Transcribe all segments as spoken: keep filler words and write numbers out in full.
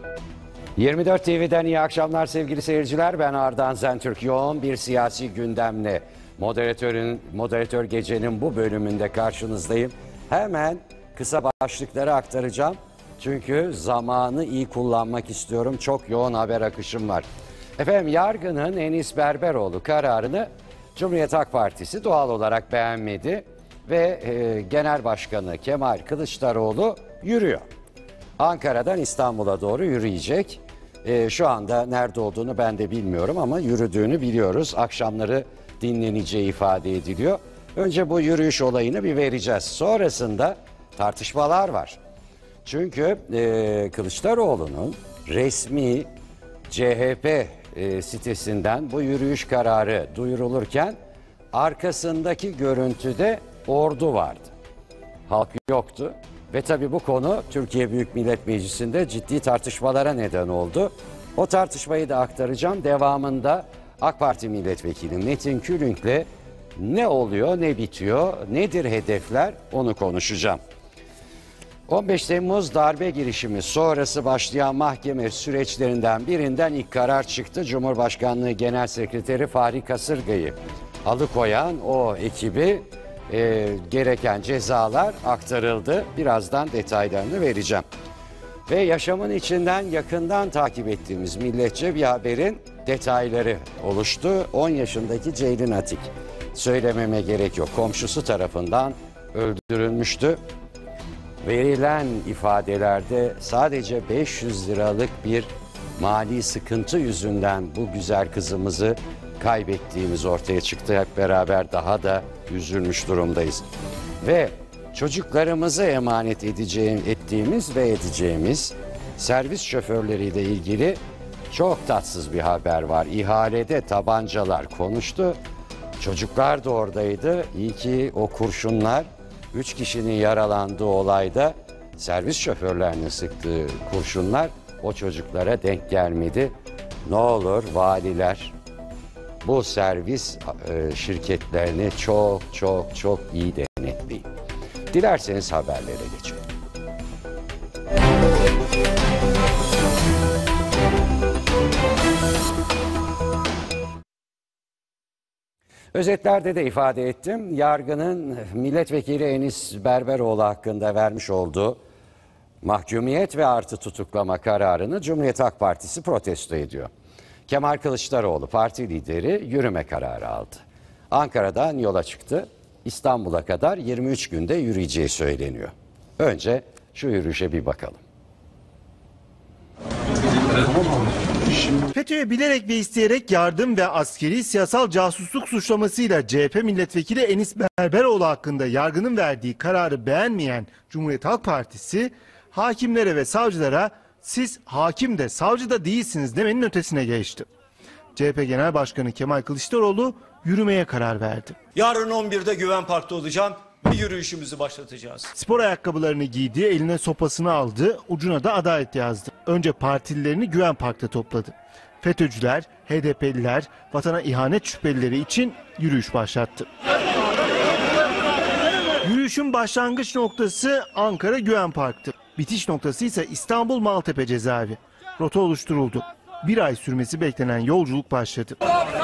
yirmi dört T V'den iyi akşamlar sevgili seyirciler. Ben Ardahan Zentürk. Yoğun bir siyasi gündemle moderatörün moderatör gecenin bu bölümünde karşınızdayım. Hemen kısa başlıkları aktaracağım. Çünkü zamanı iyi kullanmak istiyorum. Çok yoğun haber akışım var. Efendim, yargının Enis Berberoğlu kararını Cumhuriyet Halk Partisi doğal olarak beğenmedi ve e, Genel Başkanı Kemal Kılıçdaroğlu yürüyor. Ankara'dan İstanbul'a doğru yürüyecek. Ee, şu anda nerede olduğunu ben de bilmiyorum ama yürüdüğünü biliyoruz. Akşamları dinleneceği ifade ediliyor. Önce bu yürüyüş olayını bir vereceğiz. Sonrasında tartışmalar var. Çünkü e, Kılıçdaroğlu'nun resmi C H P e, sitesinden bu yürüyüş kararı duyurulurken arkasındaki görüntüde ordu vardı. Halk yoktu. Ve tabii bu konu Türkiye Büyük Millet Meclisi'nde ciddi tartışmalara neden oldu. O tartışmayı da aktaracağım. Devamında AK Parti Milletvekili Metin Külünk'le ne oluyor, ne bitiyor, nedir hedefler, onu konuşacağım. on beş Temmuz darbe girişimi sonrası başlayan mahkeme süreçlerinden birinden ilk karar çıktı. Cumhurbaşkanlığı Genel Sekreteri Fahri Kasırga'yı alıkoyan o ekibi E, gereken cezalar aktarıldı. Birazdan detaylarını vereceğim. Ve yaşamın içinden yakından takip ettiğimiz milletçe bir haberin detayları oluştu. on yaşındaki Ceylin Atik, söylememe gerek yok, komşusu tarafından öldürülmüştü. Verilen ifadelerde sadece beş yüz liralık bir mali sıkıntı yüzünden bu güzel kızımızı kaybettiğimiz ortaya çıktı. Hep beraber daha da üzülmüş durumdayız. Ve çocuklarımızı emanet edeceğim, ettiğimiz ve edeceğimiz servis şoförleriyle ilgili çok tatsız bir haber var. İhalede tabancalar konuştu. Çocuklar da oradaydı. İyi ki o kurşunlar, üç kişinin yaralandığı olayda servis şoförlerinin sıktığı kurşunlar o çocuklara denk gelmedi. Ne olur valiler bu servis e, şirketlerini çok çok çok iyi denetleyin. Dilerseniz haberlere geçelim. Özetlerde de ifade ettim. Yargının milletvekili Enis Berberoğlu hakkında vermiş olduğu mahkumiyet ve artı tutuklama kararını Cumhuriyet Halk Partisi protesto ediyor. Kemal Kılıçdaroğlu parti lideri yürüme kararı aldı. Ankara'dan yola çıktı. İstanbul'a kadar yirmi üç günde yürüyeceği söyleniyor. Önce şu yürüyüşe bir bakalım. FETÖ'ye bilerek ve isteyerek yardım ve askeri siyasal casusluk suçlamasıyla C H P milletvekili Enis Berberoğlu hakkında yargının verdiği kararı beğenmeyen Cumhuriyet Halk Partisi hakimlere ve savcılara siz hakim de savcı da değilsiniz demenin ötesine geçti. C H P Genel Başkanı Kemal Kılıçdaroğlu yürümeye karar verdi. Yarın on birde Güven Park'ta olacağım ve yürüyüşümüzü başlatacağız. Spor ayakkabılarını giydi, eline sopasını aldı, ucuna da adalet yazdı. Önce partililerini Güven Park'ta topladı. FETÖ'cüler, H D P'liler, vatana ihanet şüphelileri için yürüyüş başlattı. Yürüyüşün başlangıç noktası Ankara Güven Park'tı. Bitiş noktası ise İstanbul Maltepe cezaevi. Rota oluşturuldu. Bir ay sürmesi beklenen yolculuk başladı.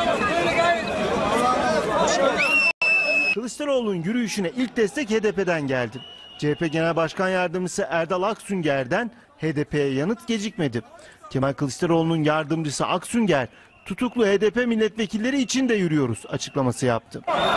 Kılıçdaroğlu'nun yürüyüşüne ilk destek H D P'den geldi. C H P Genel Başkan Yardımcısı Erdal Aksünger'den H D P'ye yanıt gecikmedi. Kemal Kılıçdaroğlu'nun yardımcısı Aksünger, tutuklu H D P milletvekilleri için de yürüyoruz açıklaması yaptı.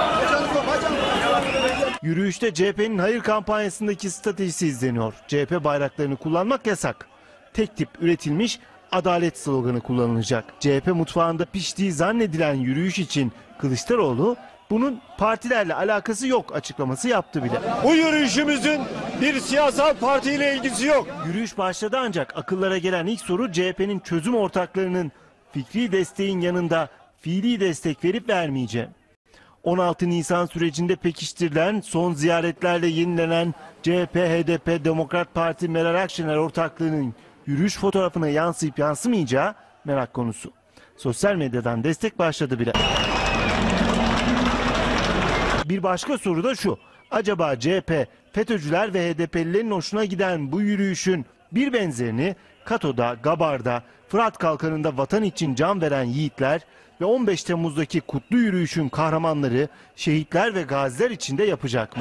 Yürüyüşte C H P'nin hayır kampanyasındaki stratejisi izleniyor. C H P bayraklarını kullanmak yasak. Tek tip üretilmiş adalet sloganı kullanılacak. C H P mutfağında piştiği zannedilen yürüyüş için Kılıçdaroğlu bunun partilerle alakası yok açıklaması yaptı bile. Bu yürüyüşümüzün bir siyasal partiyle ilgisi yok. Yürüyüş başladı ancak akıllara gelen ilk soru C H P'nin çözüm ortaklarının fikri desteğin yanında fiili destek verip vermeyeceği. on altı Nisan sürecinde pekiştirilen son ziyaretlerle yenilenen C H P, H D P, Demokrat Parti, Meral Akşener ortaklığının yürüyüş fotoğrafına yansıyıp yansımayacağı merak konusu. Sosyal medyadan destek başladı bile. Bir başka soru da şu. Acaba C H P, FETÖ'cüler ve H D P'lilerin hoşuna giden bu yürüyüşün bir benzerini Kato'da, Gabar'da, Fırat Kalkanı'nda vatan için can veren yiğitler ve on beş Temmuz'daki kutlu yürüyüşün kahramanları şehitler ve gaziler için de yapacak mı?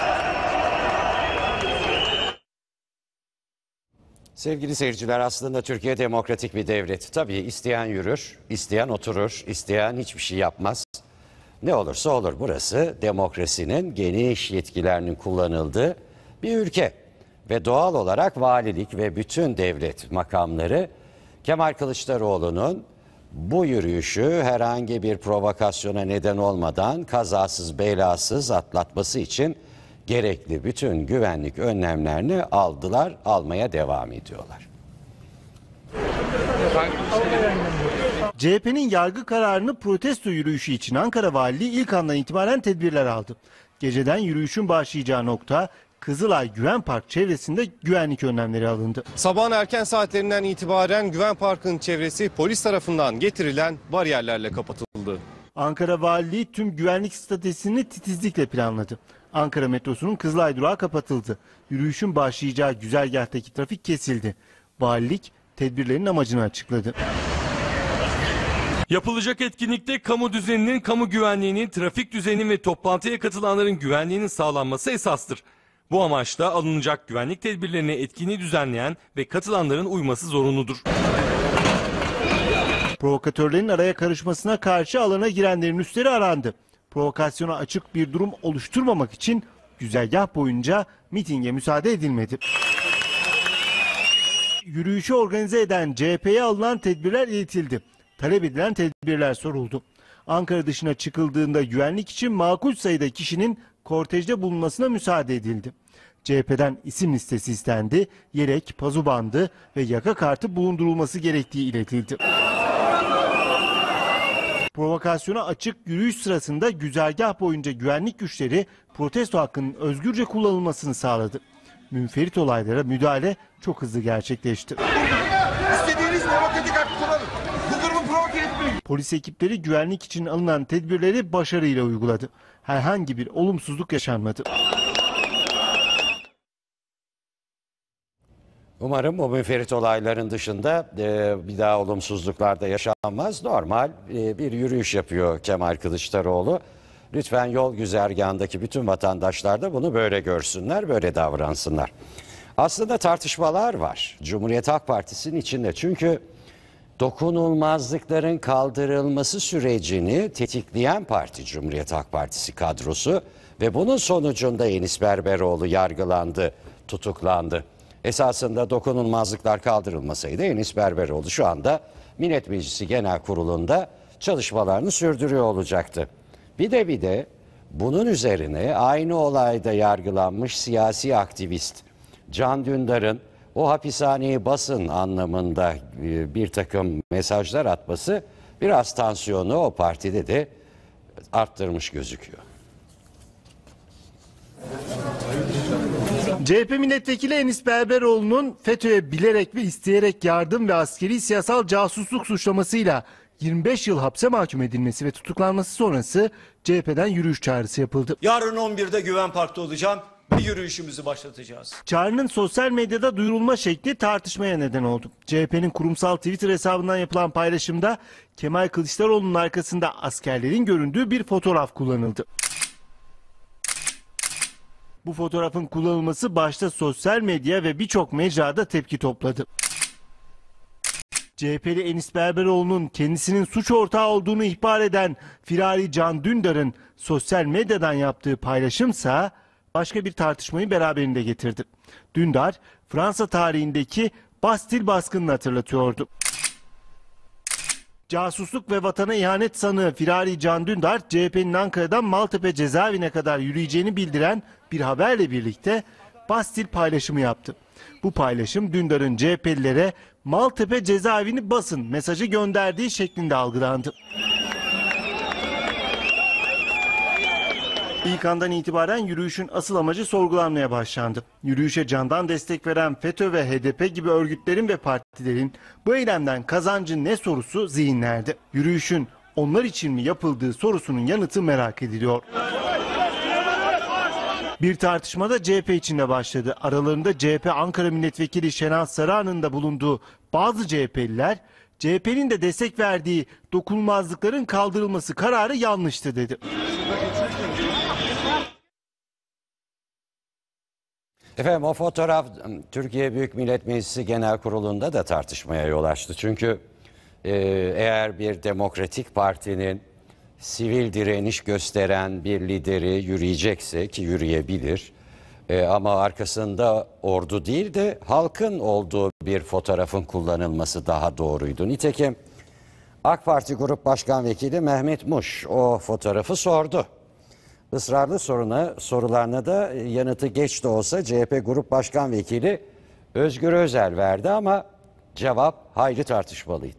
Sevgili seyirciler, aslında Türkiye demokratik bir devlet. Tabii isteyen yürür, isteyen oturur, isteyen hiçbir şey yapmaz. Ne olursa olur, burası demokrasinin geniş yetkilerinin kullanıldığı bir ülke. Ve doğal olarak valilik ve bütün devlet makamları Kemal Kılıçdaroğlu'nun bu yürüyüşü herhangi bir provokasyona neden olmadan kazasız belasız atlatması için gerekli bütün güvenlik önlemlerini aldılar, almaya devam ediyorlar. C H P'nin yargı kararını protesto yürüyüşü için Ankara Valiliği ilk andan itibaren tedbirler aldı. Geceden yürüyüşün başlayacağı nokta Kızılay Güven Park çevresinde güvenlik önlemleri alındı. Sabahın erken saatlerinden itibaren Güven Park'ın çevresi polis tarafından getirilen bariyerlerle kapatıldı. Ankara Valiliği tüm güvenlik stratejisini titizlikle planladı. Ankara metrosunun Kızılay durağı kapatıldı. Yürüyüşün başlayacağı güzergahtaki trafik kesildi. Valilik tedbirlerin amacını açıkladı. Yapılacak etkinlikte kamu düzeninin, kamu güvenliğinin, trafik düzeninin ve toplantıya katılanların güvenliğinin sağlanması esastır. Bu amaçla alınacak güvenlik tedbirlerine etkinliği düzenleyen ve katılanların uyması zorunludur. Provokatörlerin araya karışmasına karşı alana girenlerin üstleri arandı. Provokasyona açık bir durum oluşturmamak için güzergah boyunca mitinge müsaade edilmedi. Yürüyüşü organize eden C H P'ye alınan tedbirler iletildi. Talep edilen tedbirler soruldu. Ankara dışına çıkıldığında güvenlik için makul sayıda kişinin kortejde bulunmasına müsaade edildi. C H P'den isim listesi istendi, yelek, pazu bandı ve yaka kartı bulundurulması gerektiği iletildi. Provokasyona açık yürüyüş sırasında güzergah boyunca güvenlik güçleri protesto hakkının özgürce kullanılmasını sağladı. Münferit olaylara müdahale çok hızlı gerçekleşti. İstediğiniz demokratik hakkı kullanın. Bu durumu provoke etmeyin. Polis ekipleri güvenlik için alınan tedbirleri başarıyla uyguladı. Herhangi bir olumsuzluk yaşanmadı. Umarım bu münferit olayların dışında e, bir daha olumsuzluklar da yaşanmaz. Normal e, bir yürüyüş yapıyor Kemal Kılıçdaroğlu. Lütfen yol güzergahındaki bütün vatandaşlar da bunu böyle görsünler, böyle davransınlar. Aslında tartışmalar var Cumhuriyet Halk Partisi'nin içinde. Çünkü dokunulmazlıkların kaldırılması sürecini tetikleyen parti Cumhuriyet Halk Partisi kadrosu ve bunun sonucunda Enis Berberoğlu yargılandı, tutuklandı. Esasında dokunulmazlıklar kaldırılmasaydı Enis Berberoğlu şu anda Millet Meclisi Genel Kurulu'nda çalışmalarını sürdürüyor olacaktı. Bir de bir de bunun üzerine aynı olayda yargılanmış siyasi aktivist Can Dündar'ın o hapishaneyi basın anlamında bir takım mesajlar atması biraz tansiyonu o partide de arttırmış gözüküyor. C H P milletvekili Enis Berberoğlu'nun FETÖ'ye bilerek ve isteyerek yardım ve askeri siyasal casusluk suçlamasıyla yirmi beş yıl hapse mahkum edilmesi ve tutuklanması sonrası C H P'den yürüyüş çağrısı yapıldı. Yarın on birde Güven Park'ta olacağım ve yürüyüşümüzü başlatacağız. Çağrının sosyal medyada duyurulma şekli tartışmaya neden oldu. C H P'nin kurumsal Twitter hesabından yapılan paylaşımda Kemal Kılıçdaroğlu'nun arkasında askerlerin göründüğü bir fotoğraf kullanıldı. Bu fotoğrafın kullanılması başta sosyal medya ve birçok mecrada tepki topladı. C H P'li Enis Berberoğlu'nun kendisinin suç ortağı olduğunu ihbar eden firari Can Dündar'ın sosyal medyadan yaptığı paylaşımsa başka bir tartışmayı beraberinde getirdi. Dündar, Fransa tarihindeki Bastil baskınını hatırlatıyordu. Casusluk ve vatana ihanet sanığı firari Can Dündar, C H P'nin Ankara'dan Maltepe cezaevine kadar yürüyeceğini bildiren bir haberle birlikte Bastil paylaşımı yaptı. Bu paylaşım Dündar'ın C H P'lilere Maltepe cezaevini basın mesajı gönderdiği şeklinde algılandı. İlk andan itibaren yürüyüşün asıl amacı sorgulanmaya başlandı. Yürüyüşe candan destek veren FETÖ ve H D P gibi örgütlerin ve partilerin bu eylemden kazancı ne sorusu zihinlerde. Yürüyüşün onlar için mi yapıldığı sorusunun yanıtı merak ediliyor. Bir tartışma da C H P içinde başladı. Aralarında C H P Ankara Milletvekili Şenol Sarıhan'ın da bulunduğu bazı C H P'liler, C H P'nin de destek verdiği dokunulmazlıkların kaldırılması kararı yanlıştı dedi. Efendim o fotoğraf Türkiye Büyük Millet Meclisi Genel Kurulu'nda da tartışmaya yol açtı. Çünkü e, eğer bir demokratik partinin sivil direniş gösteren bir lideri yürüyecekse ki yürüyebilir e, ama arkasında ordu değil de halkın olduğu bir fotoğrafın kullanılması daha doğruydu. Nitekim AK Parti Grup Başkan Vekili Mehmet Muş o fotoğrafı sordu. Israrlı soruna, sorularına da yanıtı geç de olsa C H P Grup Başkan Vekili Özgür Özel verdi ama cevap hayli tartışmalıydı.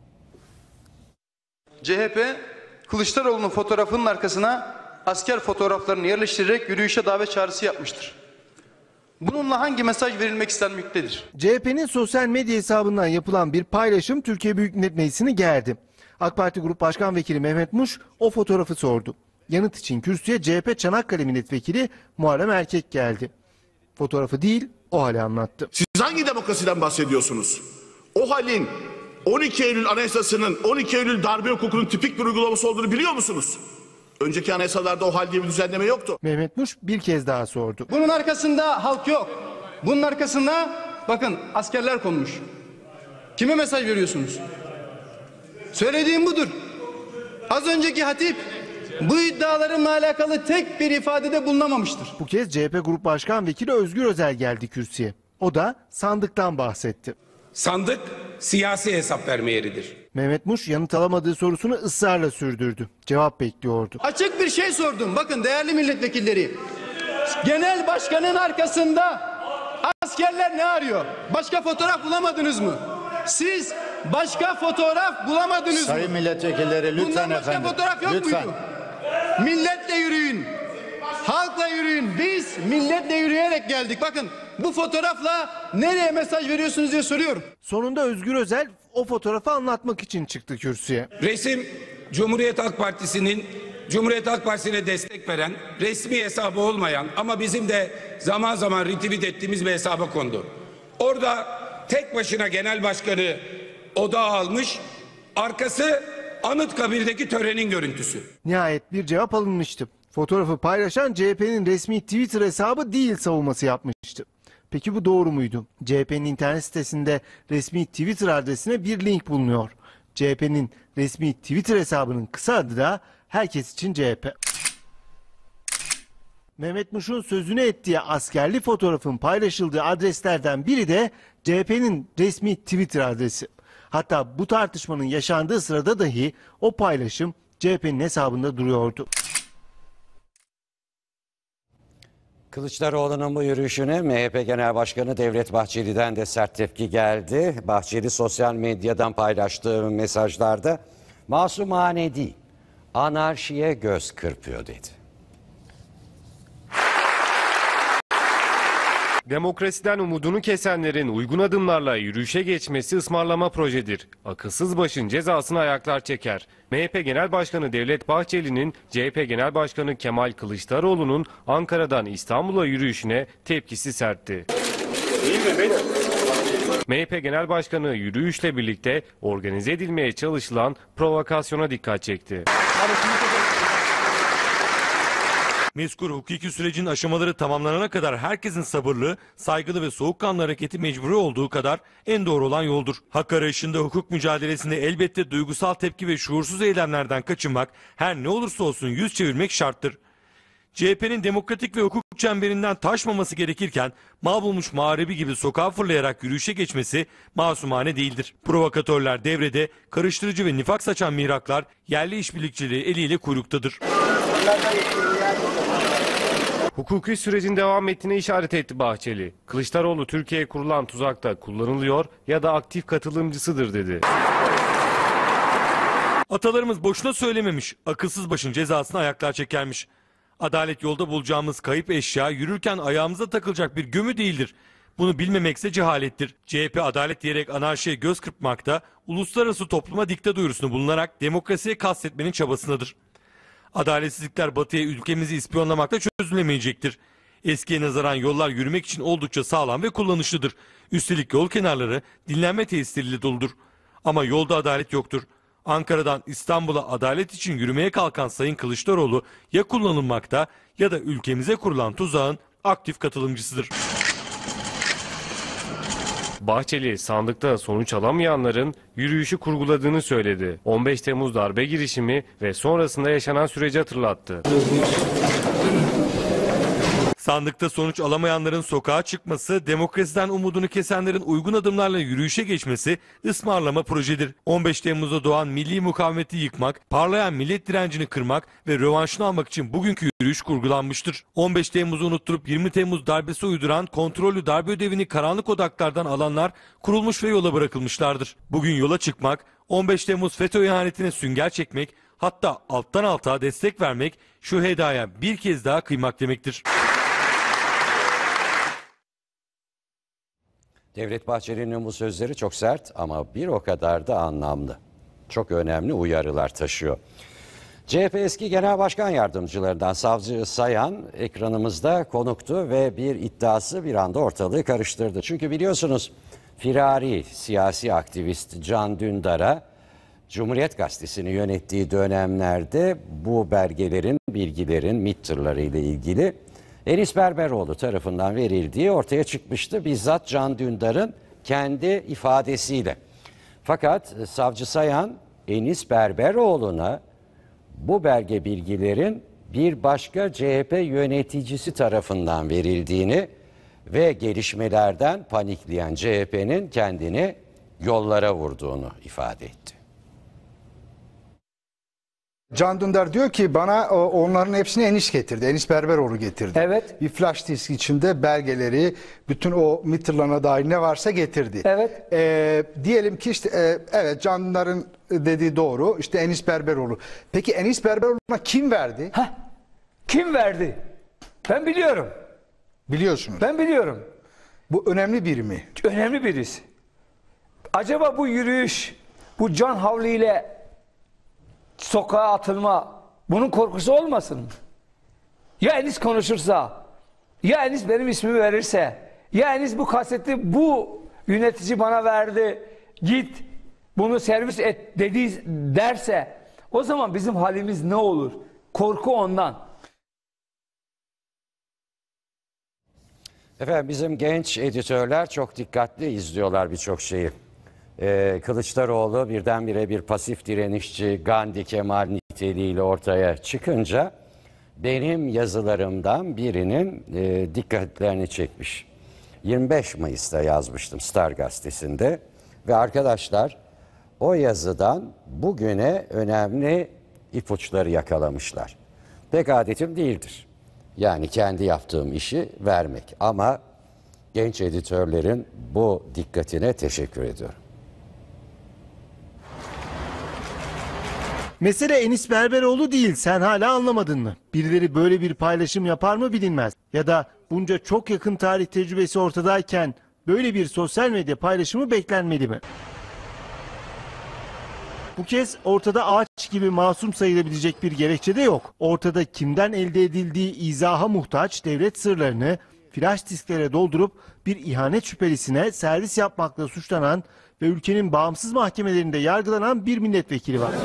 C H P Kılıçdaroğlu'nun fotoğrafının arkasına asker fotoğraflarını yerleştirerek yürüyüşe davet çağrısı yapmıştır. Bununla hangi mesaj verilmek istenmektedir? C H P'nin sosyal medya hesabından yapılan bir paylaşım Türkiye Büyük Millet Meclisi'ni gerdi. AK Parti Grup Başkan Vekili Mehmet Muş o fotoğrafı sordu. Yanıt için kürsüye C H P Çanakkale Milletvekili Muharrem Erkek geldi. Fotoğrafı değil, o hali anlattı. Siz hangi demokrasiden bahsediyorsunuz? O halin on iki Eylül Anayasası'nın on iki Eylül darbe hukukunun tipik bir uygulaması olduğunu biliyor musunuz? Önceki anayasalarda o hal diye bir düzenleme yoktu. Mehmet Muş bir kez daha sordu. Bunun arkasında halk yok. Bunun arkasında bakın askerler konmuş. Kime mesaj veriyorsunuz? Söylediğim budur. Az önceki hatip bu iddialarımla alakalı tek bir ifadede bulunamamıştır. Bu kez C H P Grup Başkan Vekili Özgür Özel geldi kürsüye. O da sandıktan bahsetti. Sandık siyasi hesap verme yeridir. Mehmet Muş yanıt alamadığı sorusunu ısrarla sürdürdü. Cevap bekliyordu. Açık bir şey sordum. Bakın değerli milletvekilleri. Genel başkanın arkasında askerler ne arıyor? Başka fotoğraf bulamadınız mı? Siz başka fotoğraf bulamadınız Sayın mı? Sayın milletvekilleri lütfen Bundan başka efendim. fotoğraf yok lütfen. muydu? Milletle yürüyün. Halkla yürüyün. Biz milletle yürüyerek geldik. Bakın bu fotoğrafla nereye mesaj veriyorsunuz diye soruyorum. Sonunda Özgür Özel o fotoğrafı anlatmak için çıktı kürsüye. Resim Cumhuriyet Halk Partisi'nin Cumhuriyet Halk Partisi'ne destek veren, resmi hesabı olmayan ama bizim de zaman zaman retweet ettiğimiz bir hesaba kondu. Orada tek başına genel başkanı odağa almış, arkası Anıtkabir'deki törenin görüntüsü. Nihayet bir cevap alınmıştı. Fotoğrafı paylaşan C H P'nin resmi Twitter hesabı değil savunması yapmıştı. Peki bu doğru muydu? C H P'nin internet sitesinde resmi Twitter adresine bir link bulunuyor. C H P'nin resmi Twitter hesabının kısa adı da Herkes için C H P. Mehmet Muş'un sözünü ettiği askerli fotoğrafın paylaşıldığı adreslerden biri de C H P'nin resmi Twitter adresi. Hatta bu tartışmanın yaşandığı sırada dahi o paylaşım C H P'nin hesabında duruyordu. Kılıçdaroğlu'nun bu yürüyüşüne M H P Genel Başkanı Devlet Bahçeli'den de sert tepki geldi. Bahçeli sosyal medyadan paylaştığı mesajlarda masumane değil, anarşiye göz kırpıyor dedi. Demokrasiden umudunu kesenlerin uygun adımlarla yürüyüşe geçmesi ısmarlama projedir. Akılsız başın cezasını ayaklar çeker. M H P Genel Başkanı Devlet Bahçeli'nin C H P Genel Başkanı Kemal Kılıçdaroğlu'nun Ankara'dan İstanbul'a yürüyüşüne tepkisi sertti. M H P Genel Başkanı yürüyüşle birlikte organize edilmeye çalışılan provokasyona dikkat çekti. Mezkur hukuki sürecin aşamaları tamamlanana kadar herkesin sabırlı, saygılı ve soğukkanlı hareketi mecburi olduğu kadar en doğru olan yoldur. Hak arayışında hukuk mücadelesinde elbette duygusal tepki ve şuursuz eylemlerden kaçınmak, her ne olursa olsun yüz çevirmek şarttır. C H P'nin demokratik ve hukuk çemberinden taşmaması gerekirken mal bulmuş mağribi gibi sokağa fırlayarak yürüyüşe geçmesi masumane değildir. Provokatörler devrede, karıştırıcı ve nifak saçan mihraklar yerli işbirlikçileri eliyle kuyruktadır. Hukuki sürecin devam ettiğine işaret etti Bahçeli. Kılıçdaroğlu Türkiye'ye kurulan tuzakta kullanılıyor ya da aktif katılımcısıdır dedi. Atalarımız boşuna söylememiş, akılsız başın cezasını ayaklar çekermiş. Adalet yolda bulacağımız kayıp eşya yürürken ayağımıza takılacak bir gömü değildir. Bunu bilmemekse cehalettir. C H P adalet diyerek anarşiye göz kırpmakta, uluslararası topluma dikte duyurusunu bulunarak demokrasiye kastetmenin çabasındadır. Adaletsizlikler batıya ülkemizi ispiyonlamakla çözülemeyecektir. Eskiye nazaran yollar yürümek için oldukça sağlam ve kullanışlıdır. Üstelik yol kenarları dinlenme tesisleriyle doludur. Ama yolda adalet yoktur. Ankara'dan İstanbul'a adalet için yürümeye kalkan Sayın Kılıçdaroğlu ya kullanılmakta ya da ülkemize kurulan tuzağın aktif katılımcısıdır. Bahçeli sandıkta sonuç alamayanların yürüyüşü kurguladığını söyledi. on beş Temmuz darbe girişimi ve sonrasında yaşanan süreci hatırlattı. Sandıkta sonuç alamayanların sokağa çıkması, demokrasiden umudunu kesenlerin uygun adımlarla yürüyüşe geçmesi ısmarlama projedir. on beş Temmuz'da doğan milli mukavemeti yıkmak, parlayan millet direncini kırmak ve rövanşını almak için bugünkü yürüyüş kurgulanmıştır. on beş Temmuz'u unutturup yirmi Temmuz darbesi uyduran kontrollü darbe ödevini karanlık odaklardan alanlar kurulmuş ve yola bırakılmışlardır. Bugün yola çıkmak, on beş Temmuz FETÖ ihanetine sünger çekmek, hatta alttan alta destek vermek, şu hedaya bir kez daha kıymak demektir. Devlet Bahçeli'nin bu sözleri çok sert ama bir o kadar da anlamlı. Çok önemli uyarılar taşıyor. C H P eski Genel Başkan Yardımcılarından Savcı Sayan ekranımızda konuktu ve bir iddiası bir anda ortalığı karıştırdı. Çünkü biliyorsunuz firari siyasi aktivist Can Dündar'a Cumhuriyet Gazetesi'ni yönettiği dönemlerde bu belgelerin, bilgilerin, MİT tırları ile ilgili Enis Berberoğlu tarafından verildiği ortaya çıkmıştı. Bizzat Can Dündar'ın kendi ifadesiyle. Fakat Savcı Sayan Enis Berberoğlu'na bu belge bilgilerin bir başka C H P yöneticisi tarafından verildiğini ve gelişmelerden panikleyen C H P'nin kendini yollara vurduğunu ifade etti. Can Dündar diyor ki bana onların hepsini Enis getirdi. Enis Berberoğlu getirdi. Evet. Bir flash disk içinde belgeleri, bütün o MİT'lerine dair ne varsa getirdi. Evet. Ee, diyelim ki işte e, evet Can Dündar'ın dediği doğru. İşte Enis Berberoğlu. Peki Enis Berberoğlu'na kim verdi? Heh. Kim verdi? Ben biliyorum. Biliyorsunuz. Ben biliyorum. Bu önemli biri mi? Önemli birisi. Acaba bu yürüyüş, bu can havliyle sokağa atılma, bunun korkusu olmasın? Ya Enis konuşursa, ya Enis benim ismimi verirse, ya Enis bu kaseti bu yönetici bana verdi, git bunu servis et dedi derse, o zaman bizim halimiz ne olur? Korku ondan. Efendim bizim genç editörler çok dikkatli izliyorlar birçok şeyi. Ee, Kılıçdaroğlu birdenbire bir pasif direnişçi Gandhi Kemal niteliğiyle ortaya çıkınca benim yazılarımdan birinin e, dikkatlerini çekmiş. yirmi beş Mayıs'ta yazmıştım Star Gazetesi'nde ve arkadaşlar o yazıdan bugüne önemli ipuçları yakalamışlar. Pek adetim değildir. Yani kendi yaptığım işi vermek ama genç editörlerin bu dikkatine teşekkür ediyorum. Mesele Enis Berberoğlu değil, sen hala anlamadın mı? Birileri böyle bir paylaşım yapar mı bilinmez. Ya da bunca çok yakın tarih tecrübesi ortadayken böyle bir sosyal medya paylaşımı beklenmeli mi? Bu kez ortada ağaç gibi masum sayılabilecek bir gerekçe de yok. Ortada kimden elde edildiği izaha muhtaç devlet sırlarını flash disklere doldurup bir ihanet şüphelisine servis yapmakla suçlanan ve ülkenin bağımsız mahkemelerinde yargılanan bir milletvekili var.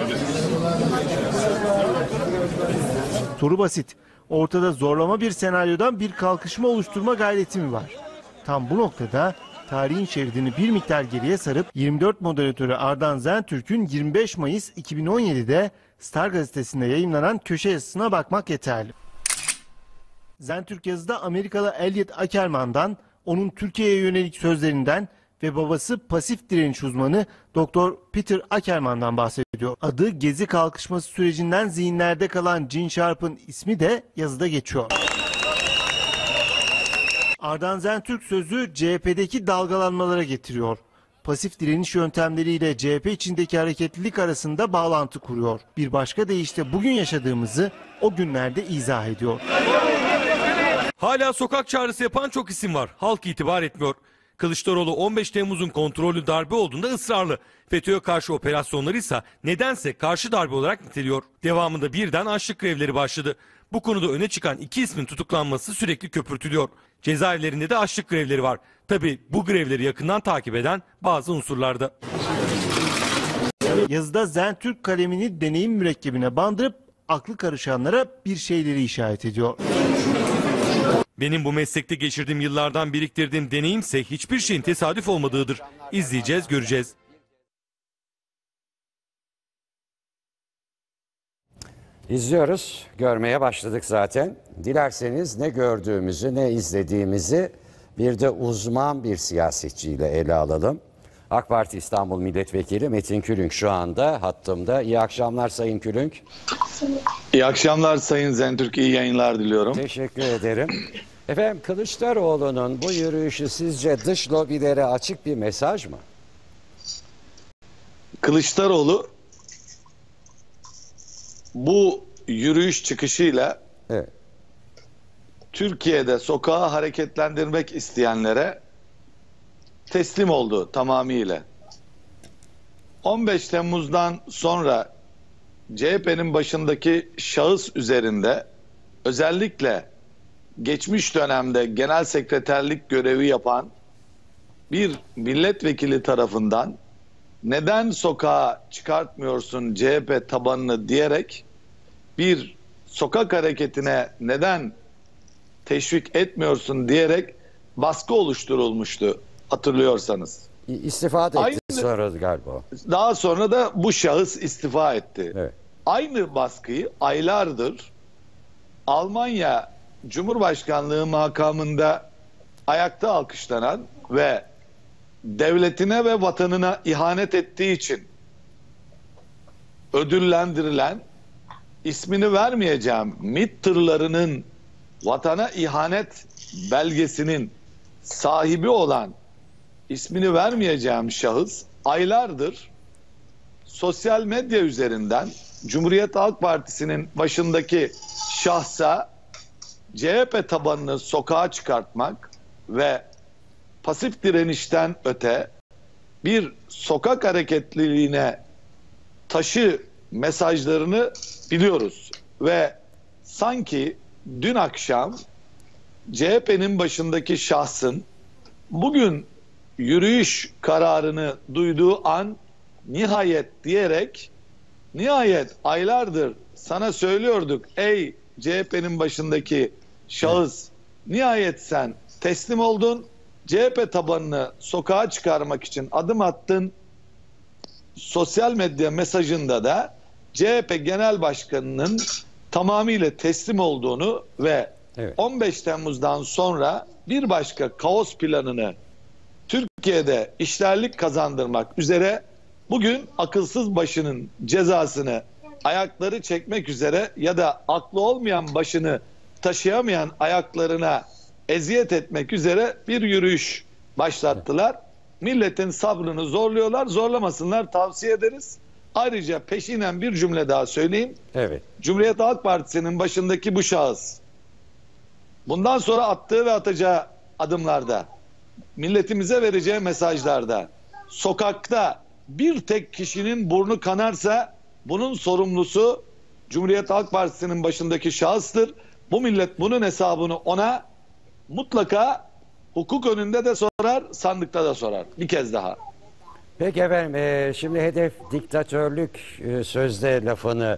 Soru basit. Ortada zorlama bir senaryodan bir kalkışma oluşturma gayreti mi var? Tam bu noktada tarihin şeridini bir miktar geriye sarıp yirmi dört moderatörü Ardan Zentürk'ün yirmi beş Mayıs iki bin on yedi'de Star Gazetesi'nde yayımlanan köşe yazısına bakmak yeterli. Zentürk yazıda Amerikalı Elliot Ackerman'dan, onun Türkiye'ye yönelik sözlerinden ve babası pasif direniş uzmanı Doktor Peter Ackerman'dan bahsediyor. Adı Gezi kalkışması sürecinden zihinlerde kalan Gene Sharp'ın ismi de yazıda geçiyor. Ardan Zentürk sözü C H P'deki dalgalanmalara getiriyor. Pasif direniş yöntemleriyle C H P içindeki hareketlilik arasında bağlantı kuruyor. Bir başka deyişle bugün yaşadığımızı o günlerde izah ediyor. Hala sokak çağrısı yapan çok isim var. Halk itibar etmiyor. Kılıçdaroğlu on beş Temmuz'un kontrollü darbe olduğunda ısrarlı. FETÖ'ye karşı operasyonları ise nedense karşı darbe olarak niteliyor. Devamında birden açlık grevleri başladı. Bu konuda öne çıkan iki ismin tutuklanması sürekli köpürtülüyor. Cezaevlerinde de açlık grevleri var. Tabii bu grevleri yakından takip eden bazı unsurlarda. Yazıda Zentürk kalemini deneyim mürekkebine bandırıp aklı karışanlara bir şeyleri işaret ediyor. Benim bu meslekte geçirdiğim yıllardan biriktirdiğim deneyimse hiçbir şeyin tesadüf olmadığıdır. İzleyeceğiz, göreceğiz. İzliyoruz, görmeye başladık zaten. Dilerseniz ne gördüğümüzü, ne izlediğimizi bir de uzman bir siyasetçiyle ele alalım. AK Parti İstanbul Milletvekili Metin Külünk şu anda hattımda. İyi akşamlar Sayın Külünk. İyi akşamlar Sayın Zentürk, iyi yayınlar diliyorum. Teşekkür ederim. Efendim, Kılıçdaroğlu'nun bu yürüyüşü sizce dış lobilere açık bir mesaj mı? Kılıçdaroğlu bu yürüyüş çıkışıyla evet. Türkiye'de sokağı hareketlendirmek isteyenlere teslim oldu tamamıyla. on beş Temmuz'dan sonra C H P'nin başındaki şahıs üzerinde özellikle geçmiş dönemde genel sekreterlik görevi yapan bir milletvekili tarafından neden sokağa çıkartmıyorsun C H P tabanını diyerek bir sokak hareketine neden teşvik etmiyorsun diyerek baskı oluşturulmuştu hatırlıyorsanız. İstifa etti Aynı, sonra galiba. Daha sonra da bu şahıs istifa etti. Evet. Aynı baskıyı aylardır Almanya Cumhurbaşkanlığı makamında ayakta alkışlanan ve devletine ve vatanına ihanet ettiği için ödüllendirilen, ismini vermeyeceğim MİT tırlarının vatana ihanet belgesinin sahibi olan, ismini vermeyeceğim şahıs aylardır sosyal medya üzerinden Cumhuriyet Halk Partisi'nin başındaki şahsa C H P tabanını sokağa çıkartmak ve pasif direnişten öte bir sokak hareketliliğine taşı mesajlarını biliyoruz. Ve sanki dün akşam C H P'nin başındaki şahsın bugün yürüyüş kararını duyduğu an nihayet diyerek, nihayet aylardır sana söylüyorduk ey C H P'nin başındaki şahıs, nihayet sen teslim oldun, C H P tabanını sokağa çıkarmak için adım attın. Sosyal medya mesajında da C H P Genel Başkanı'nın tamamıyla teslim olduğunu ve evet. on beş Temmuz'dan sonra bir başka kaos planını Türkiye'de işlerlik kazandırmak üzere bugün akılsız başının cezasını ayakları çekmek üzere ya da aklı olmayan başını taşıyamayan ayaklarına eziyet etmek üzere bir yürüyüş başlattılar. Milletin sabrını zorluyorlar, zorlamasınlar, tavsiye ederiz. Ayrıca peşinen bir cümle daha söyleyeyim. Evet. Cumhuriyet Halk Partisi'nin başındaki bu şahıs bundan sonra attığı ve atacağı adımlarda, milletimize vereceği mesajlarda, sokakta bir tek kişinin burnu kanarsa bunun sorumlusu Cumhuriyet Halk Partisi'nin başındaki şahıstır. Bu millet bunun hesabını ona mutlaka hukuk önünde de sorar, sandıkta da sorar. Bir kez daha. Peki efendim, e, şimdi hedef diktatörlük e, sözde lafını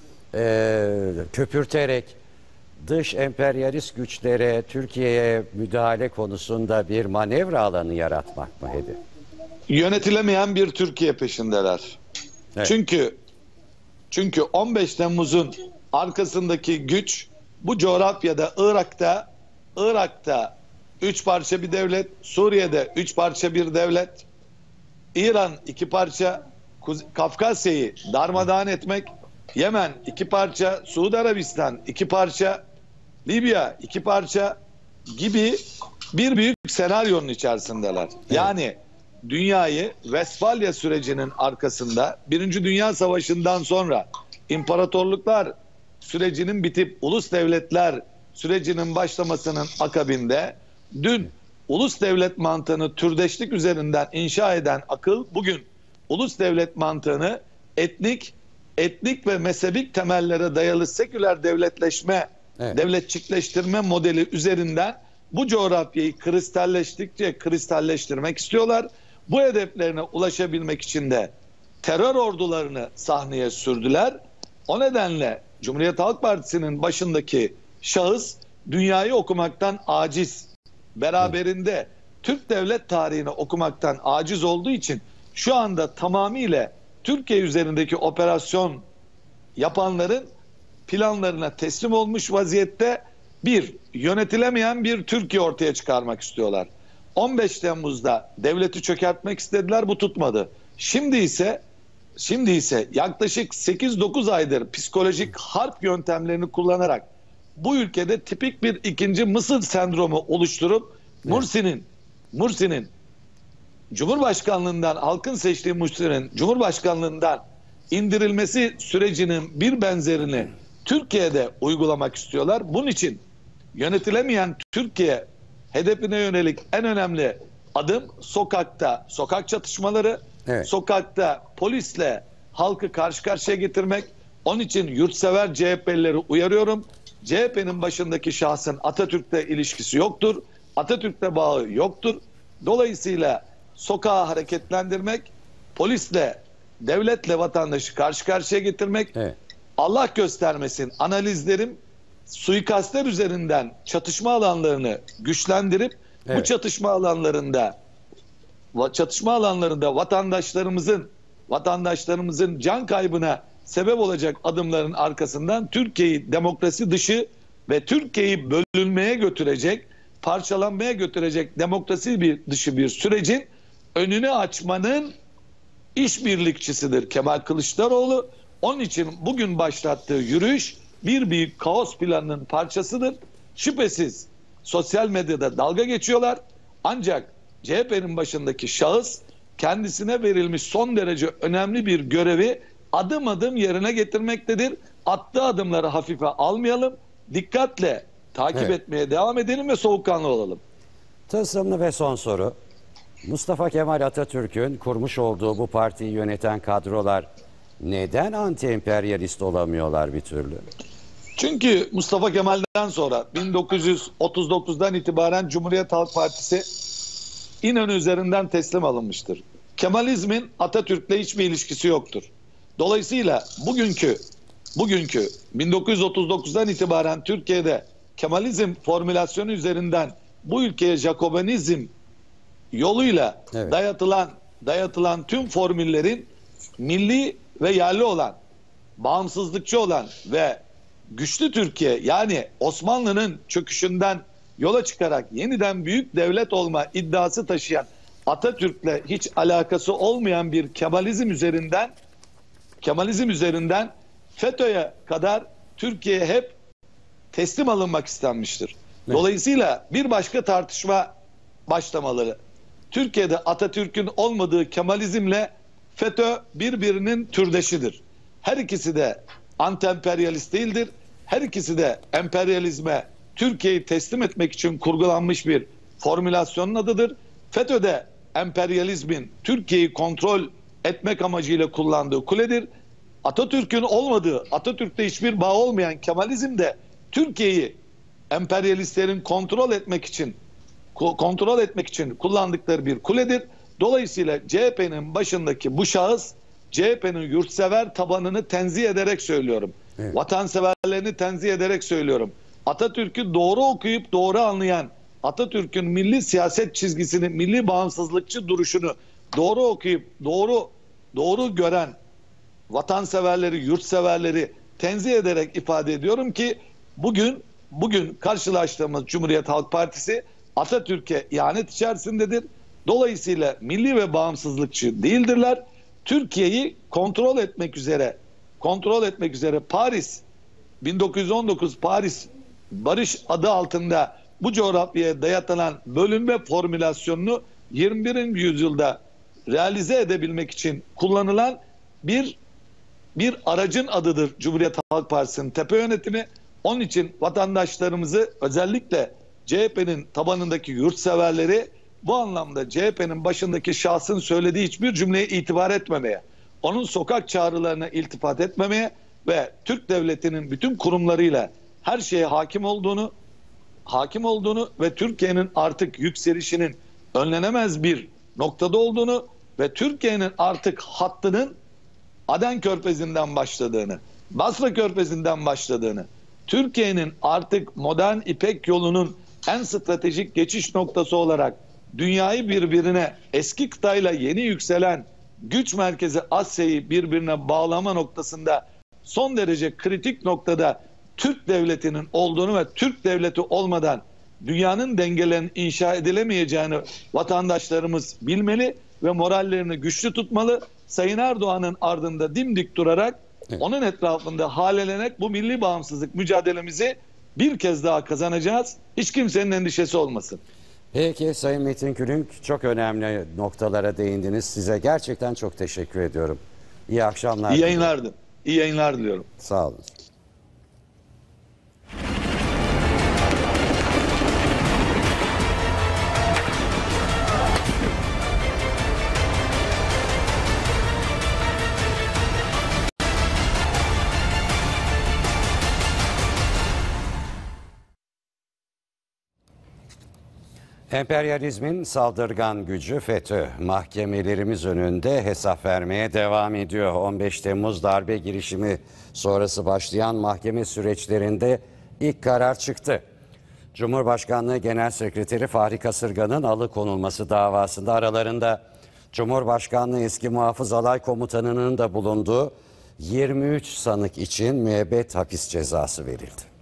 e, köpürterek dış emperyalist güçlere Türkiye'ye müdahale konusunda bir manevra alanı yaratmak mı hedef? Yönetilemeyen bir Türkiye peşindeler. Evet. Çünkü çünkü on beş Temmuz'un arkasındaki güç bu coğrafyada, Irak'ta Irak'ta üç parça bir devlet, Suriye'de üç parça bir devlet, İran iki parça, Kafkasya'yı darmadağın etmek, Yemen iki parça, Suudi Arabistan iki parça, Libya iki parça gibi bir büyük senaryonun içerisindeler. Yani dünyayı Vesfalya sürecinin arkasında Birinci Dünya Savaşı'ndan sonra imparatorluklar sürecinin bitip ulus devletler sürecinin başlamasının akabinde dün ulus devlet mantığını türdeşlik üzerinden inşa eden akıl bugün ulus devlet mantığını etnik, etnik ve mezhebik temellere dayalı seküler devletleşme, evet. devletçikleştirme modeli üzerinden bu coğrafyayı kristalleştikçe kristalleştirmek istiyorlar. Bu hedeflerine ulaşabilmek için de terör ordularını sahneye sürdüler. O nedenle Cumhuriyet Halk Partisi'nin başındaki şahıs dünyayı okumaktan aciz. Beraberinde Türk devlet tarihini okumaktan aciz olduğu için şu anda tamamıyla Türkiye üzerindeki operasyon yapanların planlarına teslim olmuş vaziyette bir, yönetilemeyen bir Türkiye ortaya çıkarmak istiyorlar. on beş Temmuz'da devleti çökertmek istediler, bu tutmadı. Şimdi ise şimdi ise yaklaşık sekiz dokuz aydır psikolojik harp yöntemlerini kullanarak bu ülkede tipik bir ikinci Mısır sendromu oluşturup Mursi'nin Mursi'nin Cumhurbaşkanlığından, halkın seçtiği Mursi'nin Cumhurbaşkanlığından indirilmesi sürecinin bir benzerini Türkiye'de uygulamak istiyorlar. Bunun için yönetilemeyen Türkiye hedefine yönelik en önemli adım sokakta, sokak çatışmaları, evet. sokakta polisle halkı karşı karşıya getirmek. Onun için yurtsever C H P'lileri uyarıyorum. C H P'nin başındaki şahsın Atatürk'le ilişkisi yoktur. Atatürk'le bağı yoktur. Dolayısıyla sokağı hareketlendirmek, polisle, devletle vatandaşı karşı karşıya getirmek, evet. Allah göstermesin analizlerim suikastler üzerinden çatışma alanlarını güçlendirip evet. bu çatışma alanlarında çatışma alanlarında vatandaşlarımızın vatandaşlarımızın can kaybına sebep olacak adımların arkasından Türkiye'yi demokrasi dışı ve Türkiye'yi bölünmeye götürecek, parçalanmaya götürecek demokrasi bir dışı bir sürecin önünü açmanın işbirlikçisidir Kemal Kılıçdaroğlu. Onun için bugün başlattığı yürüyüş bir büyük kaos planının parçasıdır. Şüphesiz sosyal medyada dalga geçiyorlar. Ancak C H P'nin başındaki şahıs kendisine verilmiş son derece önemli bir görevi adım adım yerine getirmektedir. Attığı adımları hafife almayalım. Dikkatle takip evet. etmeye devam edelim ve soğukkanlı olalım. Tılsımlı ve son soru. Mustafa Kemal Atatürk'ün kurmuş olduğu bu partiyi yöneten kadrolar neden anti-emperyalist olamıyorlar bir türlü? Çünkü Mustafa Kemal'den sonra bin dokuz yüz otuz dokuzdan itibaren Cumhuriyet Halk Partisi İnönü üzerinden teslim alınmıştır. Kemalizmin Atatürk'le hiçbir ilişkisi yoktur. Dolayısıyla bugünkü bugünkü bin dokuz yüz otuz dokuzdan itibaren Türkiye'de Kemalizm formülasyonu üzerinden bu ülkeye Jacobinizm yoluyla evet. dayatılan dayatılan tüm formüllerin milli ve yerli olan, bağımsızlıkçı olan ve güçlü Türkiye, yani Osmanlı'nın çöküşünden yola çıkarak yeniden büyük devlet olma iddiası taşıyan Atatürk'le hiç alakası olmayan bir Kemalizm üzerinden Kemalizm üzerinden FETÖ'ye kadar Türkiye hep teslim alınmak istenmiştir. Evet. Dolayısıyla bir başka tartışma başlamaları. Türkiye'de Atatürk'ün olmadığı Kemalizmle FETÖ birbirinin türdeşidir. Her ikisi de anti-emperyalist değildir. Her ikisi de emperyalizme, Türkiye'yi teslim etmek için kurgulanmış bir formülasyonun adıdır. FETÖ de emperyalizmin Türkiye'yi kontrol etmek amacıyla kullandığı kuledir. Atatürk'ün olmadığı, Atatürk'te hiçbir bağ olmayan Kemalizm de Türkiye'yi emperyalistlerin kontrol etmek için kontrol etmek için kullandıkları bir kuledir. Dolayısıyla C H P'nin başındaki bu şahıs C H P'nin yurtsever tabanını tenzih ederek söylüyorum. Evet. Vatanseverlerini tenzih ederek söylüyorum. Atatürk'ü doğru okuyup doğru anlayan, Atatürk'ün milli siyaset çizgisini, milli bağımsızlıkçı duruşunu doğru okuyup doğru doğru gören vatanseverleri, yurtseverleri tenzih ederek ifade ediyorum ki bugün bugün karşılaştığımız Cumhuriyet Halk Partisi Atatürk'e ihanet içerisindedir. Dolayısıyla milli ve bağımsızlıkçı değildirler. Türkiye'yi kontrol etmek üzere kontrol etmek üzere Paris bin dokuz yüz on dokuz Paris Barış adı altında bu coğrafyaya dayatılan bölünme formülasyonunu yirmi birinci yüzyılda realize edebilmek için kullanılan bir bir aracın adıdır Cumhuriyet Halk Partisi'nin tepe yönetimi. Onun için vatandaşlarımızı özellikle C H P'nin tabanındaki yurtseverleri bu anlamda C H P'nin başındaki şahsın söylediği hiçbir cümleye itibar etmemeye, onun sokak çağrılarına iltifat etmemeye ve Türk devletinin bütün kurumlarıyla her şeye hakim olduğunu, hakim olduğunu ve Türkiye'nin artık yükselişinin önlenemez bir noktada olduğunu ve Türkiye'nin artık hattının Aden Körfezi'nden başladığını, Basra Körfezi'nden başladığını, Türkiye'nin artık modern İpek yolunun en stratejik geçiş noktası olarak dünyayı birbirine, eski kıtayla yeni yükselen güç merkezi Asya'yı birbirine bağlama noktasında son derece kritik noktada Türk devletinin olduğunu ve Türk devleti olmadan dünyanın dengelerinin inşa edilemeyeceğini vatandaşlarımız bilmeli ve morallerini güçlü tutmalı. Sayın Erdoğan'ın ardında dimdik durarak evet. onun etrafında halelenerek bu milli bağımsızlık mücadelemizi bir kez daha kazanacağız. Hiç kimsenin endişesi olmasın. Peki Sayın Metin Külünk, çok önemli noktalara değindiniz. Size gerçekten çok teşekkür ediyorum. İyi akşamlar. İyi yayınlar diliyorum. İyi yayınlar diliyorum. Sağ olun. Emperyalizmin saldırgan gücü FETÖ mahkemelerimiz önünde hesap vermeye devam ediyor. on beş Temmuz darbe girişimi sonrası başlayan mahkeme süreçlerinde ilk karar çıktı. Cumhurbaşkanlığı Genel Sekreteri Fahri Kasırga'nın alıkonulması davasında aralarında Cumhurbaşkanlığı eski Muhafız Alay Komutanı'nın da bulunduğu yirmi üç sanık için müebbet hapis cezası verildi.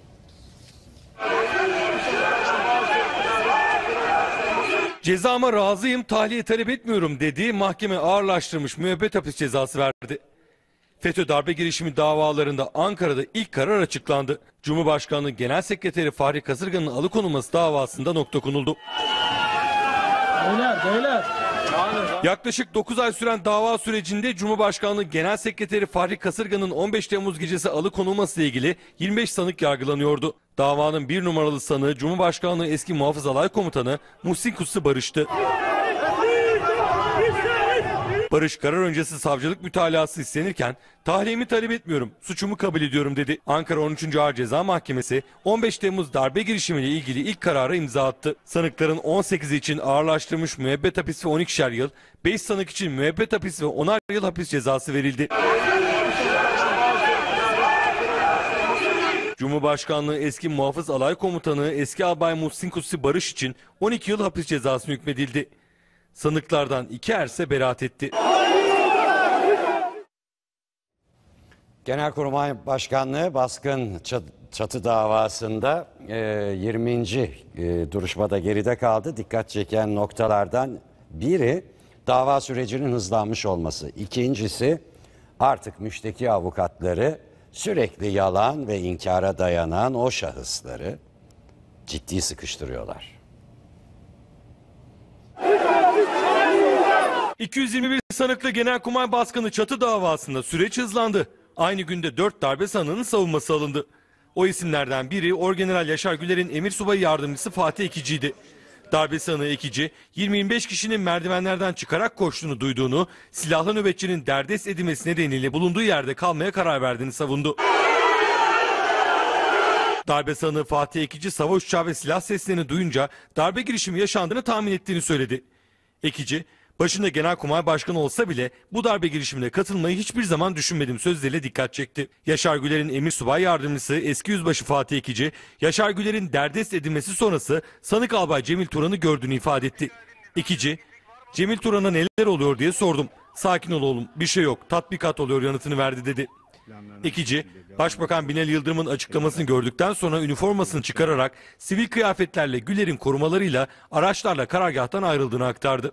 Cezama razıyım, tahliye talep etmiyorum dediği mahkeme ağırlaştırmış müebbet hapis cezası verdi. FETÖ darbe girişimi davalarında Ankara'da ilk karar açıklandı. Cumhurbaşkanlığı Genel Sekreteri Fahri Kasırga'nın alıkonulması davasında nokta konuldu. Beyler, beyler. Yaklaşık dokuz ay süren dava sürecinde Cumhurbaşkanlığı Genel Sekreteri Fahri Kasırga'nın on beş Temmuz gecesi alıkonulması ile ilgili yirmi beş sanık yargılanıyordu. Davanın bir numaralı sanığı Cumhurbaşkanlığı eski Muhafız Alay Komutanı Muhsin Kutsi Barış'tı. Barış karar öncesi savcılık mütalası istenirken tahliyemi talep etmiyorum, suçumu kabul ediyorum dedi. Ankara on üçüncü Ağır Ceza Mahkemesi on beş Temmuz darbe girişimiyle ilgili ilk karara imza attı. Sanıkların on sekizi için ağırlaştırılmış müebbet hapis ve on ikişer yıl, beş sanık için müebbet hapis ve onar yıl hapis cezası verildi. Cumhurbaşkanlığı eski Muhafız Alay Komutanı eski albay Muhsin Kutsi Barış için on iki yıl hapis cezası hükmedildi. Sanıklardan iki erse beraat etti. Genelkurmay Başkanlığı baskın çatı davasında yirminci duruşmada geride kaldı. Dikkat çeken noktalardan biri dava sürecinin hızlanmış olması. İkincisi artık müşteki avukatları sürekli yalan ve inkara dayanan o şahısları ciddi sıkıştırıyorlar. iki yüz yirmi bir sanıklı Genelkurmay Baskını çatı davasında süreç hızlandı. Aynı günde dört darbe sanığının savunması alındı. O isimlerden biri Orgeneral Yaşar Güler'in emir subayı yardımcısı Fatih Ekici'ydi. Darbe sanığı Ekici, yirmi yirmi beş kişinin merdivenlerden çıkarak koştuğunu duyduğunu, silahlı nöbetçinin derdest edilmesi nedeniyle bulunduğu yerde kalmaya karar verdiğini savundu. Darbe sanığı Fatih Ekici, savaş uçağı ve silah seslerini duyunca darbe girişimi yaşandığını tahmin ettiğini söyledi. Ekici, başında Genelkurmay Başkanı olsa bile bu darbe girişimine katılmayı hiçbir zaman düşünmedim sözleriyle dikkat çekti. Yaşar Güler'in emir subay yardımcısı eski yüzbaşı Fatih Ekici, Yaşar Güler'in derdest edilmesi sonrası sanık albay Cemil Turan'ı gördüğünü ifade etti. Ekici, Cemil Turan'a neler oluyor diye sordum. Sakin ol oğlum, bir şey yok, tatbikat oluyor yanıtını verdi dedi. Ekici, Başbakan Binali Yıldırım'ın açıklamasını gördükten sonra üniformasını çıkararak sivil kıyafetlerle Güler'in korumalarıyla araçlarla karargâhtan ayrıldığını aktardı.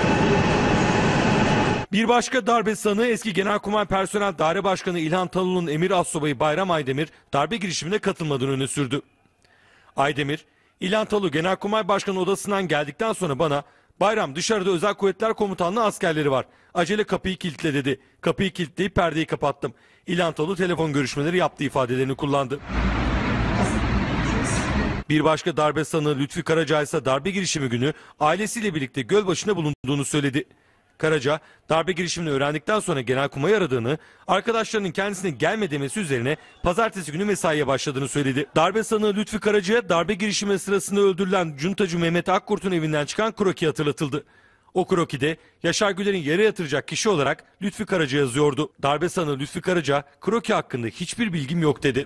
Bir başka darbe sanığı eski Genelkurmay Personel Daire Başkanı İlhan Talun'un emir astsubayı Bayram Aydemir darbe girişimine katılmadığını öne sürdü. Aydemir, İlhan Talu Genelkurmay Başkanı odasından geldikten sonra bana "Bayram, dışarıda Özel Kuvvetler Komutanlığı askerleri var. Acele kapıyı kilitle" dedi. Kapıyı kilitleyip perdeyi kapattım. İlhan Talu telefon görüşmeleri yaptığı ifadelerini kullandı. Bir başka darbe sanığı Lütfi Karaca ise darbe girişimi günü ailesiyle birlikte Gölbaşı'nda bulunduğunu söyledi. Karaca, darbe girişimini öğrendikten sonra Genelkurmay'ı aradığını, arkadaşlarının kendisine gelme demesi üzerine pazartesi günü mesaiye başladığını söyledi. Darbe sanığı Lütfi Karaca'ya darbe girişimi sırasında öldürülen cuntacı Mehmet Akkurt'un evinden çıkan kroki hatırlatıldı. O krokide Yaşar Güler'in yere yatıracak kişi olarak Lütfi Karaca yazıyordu. Darbe sanığı Lütfi Karaca, kroki hakkında hiçbir bilgim yok dedi.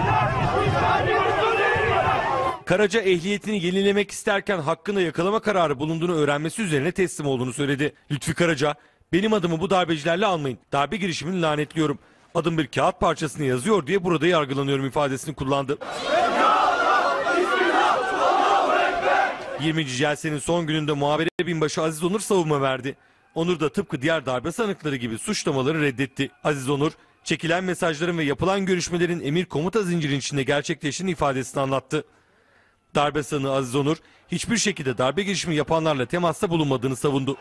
Karaca ehliyetini yenilemek isterken hakkında yakalama kararı bulunduğunu öğrenmesi üzerine teslim olduğunu söyledi. Lütfi Karaca, benim adımı bu darbecilerle almayın. Darbe girişimini lanetliyorum. Adım bir kağıt parçasını yazıyor diye burada yargılanıyorum ifadesini kullandı. yirminci celsenin son gününde muhabere binbaşı Aziz Onur savunma verdi. Onur da tıpkı diğer darbe sanıkları gibi suçlamaları reddetti. Aziz Onur, çekilen mesajların ve yapılan görüşmelerin emir komuta zincirinin içinde gerçekleştiğini ifadesini anlattı. Darbe sanığı Aziz Onur, hiçbir şekilde darbe girişimi yapanlarla temasta bulunmadığını savundu.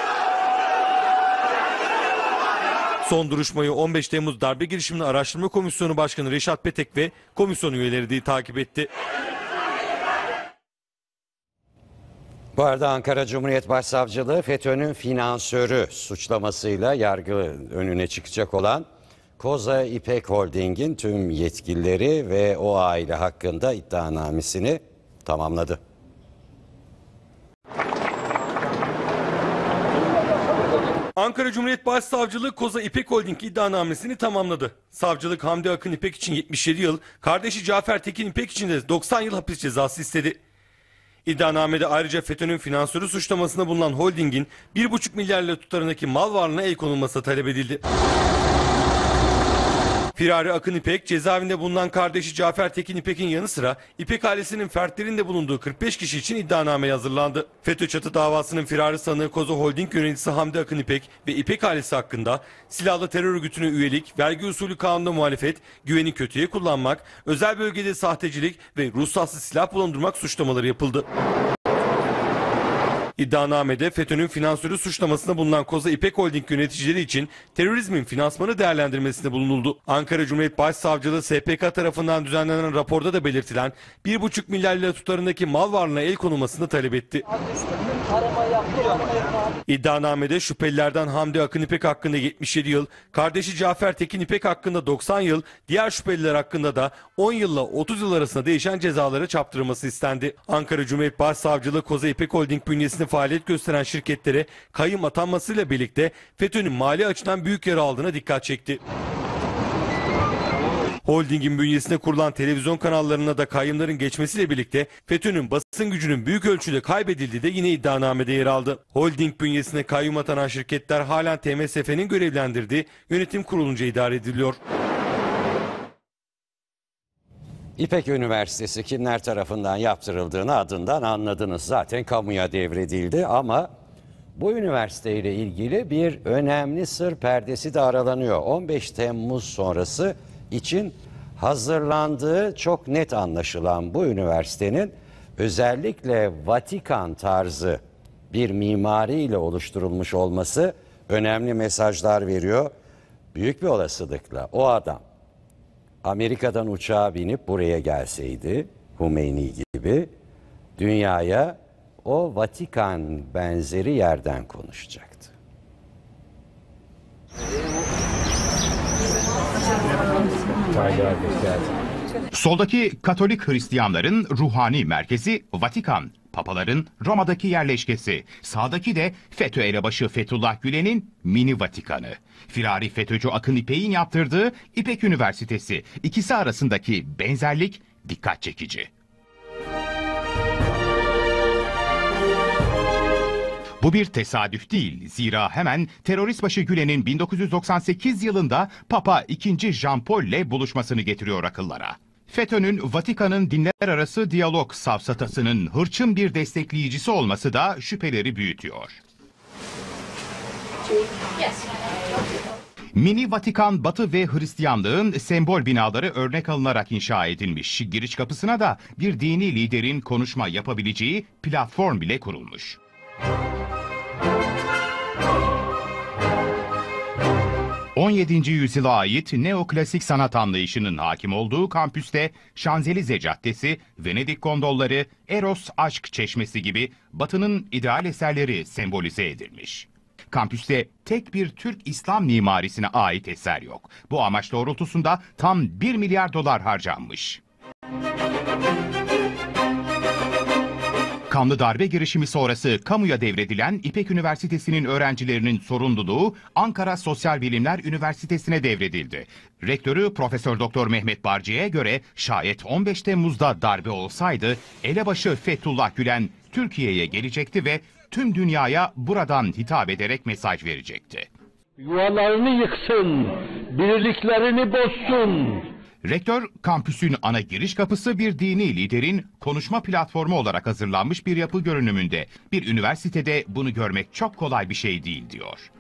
Son duruşmayı on beş Temmuz Darbe Girişimini Araştırma Komisyonu Başkanı Reşat Petek ve komisyon üyeleri de takip etti. Bu arada Ankara Cumhuriyet Başsavcılığı FETÖ'nün finansörü suçlamasıyla yargı önüne çıkacak olan Koza İpek Holding'in tüm yetkilileri ve o aile hakkında iddianamesini tamamladı. Ankara Cumhuriyet Başsavcılığı Koza İpek Holding iddianamesini tamamladı. Savcılık Hamdi Akın İpek için yetmiş yedi yıl, kardeşi Cafer Tekin İpek için de doksan yıl hapis cezası istedi. İddianamede ayrıca FETÖ'nün finansörü suçlamasında bulunan holdingin bir buçuk milyar lira tutarındaki mal varlığına el konulması talep edildi. Firari Akın İpek, cezaevinde bulunan kardeşi Cafer Tekin İpek'in yanı sıra İpek ailesinin fertlerinin de bulunduğu kırk beş kişi için iddianame hazırlandı. FETÖ çatı davasının firari sanığı Koza Holding yöneticisi Hamdi Akın İpek ve İpek ailesi hakkında silahlı terör örgütüne üyelik, vergi usulü kanuna muhalefet, güveni kötüye kullanmak, özel bölgede sahtecilik ve ruhsatsız silah bulundurmak suçlamaları yapıldı. İddianamede FETÖ'nün finansörü suçlamasında bulunan Koza İpek Holding yöneticileri için terörizmin finansmanı değerlendirmesinde bulunuldu. Ankara Cumhuriyet Başsavcılığı S P K tarafından düzenlenen raporda da belirtilen bir buçuk milyar lira tutarındaki mal varlığına el konulmasını talep etti. İddianamede şüphelilerden Hamdi Akın İpek hakkında yetmiş yedi yıl, kardeşi Cafer Tekin İpek hakkında doksan yıl, diğer şüpheliler hakkında da on yılla otuz yıl arasında değişen cezalara çarptırılması istendi. Ankara Cumhuriyet Başsavcılığı Koza İpek Holding bünyesinde faaliyet gösteren şirketlere kayyum atanmasıyla birlikte FETÖ'nün mali açıdan büyük yer aldığına dikkat çekti. Holdingin bünyesinde kurulan televizyon kanallarına da kayyumların geçmesiyle birlikte FETÖ'nün basın gücünün büyük ölçüde kaybedildiği de yine iddianamede yer aldı. Holding bünyesine kayyum atanan şirketler halen T M S F'nin görevlendirdiği yönetim kurulunca idare ediliyor. İpek Üniversitesi kimler tarafından yaptırıldığını adından anladınız. Zaten kamuya devredildi ama bu üniversiteyle ilgili bir önemli sır perdesi de aralanıyor. on beş Temmuz sonrası için hazırlandığı çok net anlaşılan bu üniversitenin özellikle Vatikan tarzı bir mimariyle oluşturulmuş olması önemli mesajlar veriyor. Büyük bir olasılıkla o adam Amerika'dan uçağa binip buraya gelseydi, Hümeyni gibi, dünyaya o Vatikan benzeri yerden konuşacaktı. Soldaki Katolik Hristiyanların ruhani merkezi Vatikan, Papaların Roma'daki yerleşkesi. Sağdaki de FETÖ elebaşı Fethullah Gülen'in mini Vatikanı. Firari FETÖ'cü Akın İpek'in yaptırdığı İpek Üniversitesi. İkisi arasındaki benzerlik dikkat çekici. Bu bir tesadüf değil. Zira hemen terörist başı Gülen'in bin dokuz yüz doksan sekiz yılında Papa ikinci. Jean Paul'le buluşmasını getiriyor akıllara. FETÖ'nün Vatikan'ın dinler arası diyalog safsatasının hırçın bir destekleyicisi olması da şüpheleri büyütüyor. Mini Vatikan Batı ve Hristiyanlığın sembol binaları örnek alınarak inşa edilmiş. Giriş kapısına da bir dini liderin konuşma yapabileceği platform bile kurulmuş. on yedinci yüzyıla ait neoklasik sanat anlayışının hakim olduğu kampüste Şanzelize Caddesi, Venedik gondolları, Eros Aşk Çeşmesi gibi Batı'nın ideal eserleri sembolize edilmiş. Kampüste tek bir Türk İslam mimarisine ait eser yok. Bu amaç doğrultusunda tam bir milyar dolar harcanmış. Kanlı darbe girişimi sonrası kamuya devredilen İpek Üniversitesi'nin öğrencilerinin sorumluluğu Ankara Sosyal Bilimler Üniversitesi'ne devredildi. Rektörü Profesör Doktor Mehmet Barcı'ya göre şayet on beş Temmuz'da darbe olsaydı elebaşı Fethullah Gülen Türkiye'ye gelecekti ve tüm dünyaya buradan hitap ederek mesaj verecekti. Yuvalarını yıksın, birliklerini bozsun. Rektör, kampüsün ana giriş kapısı bir dini liderin konuşma platformu olarak hazırlanmış bir yapı görünümünde. Bir üniversitede bunu görmek çok kolay bir şey değil diyor.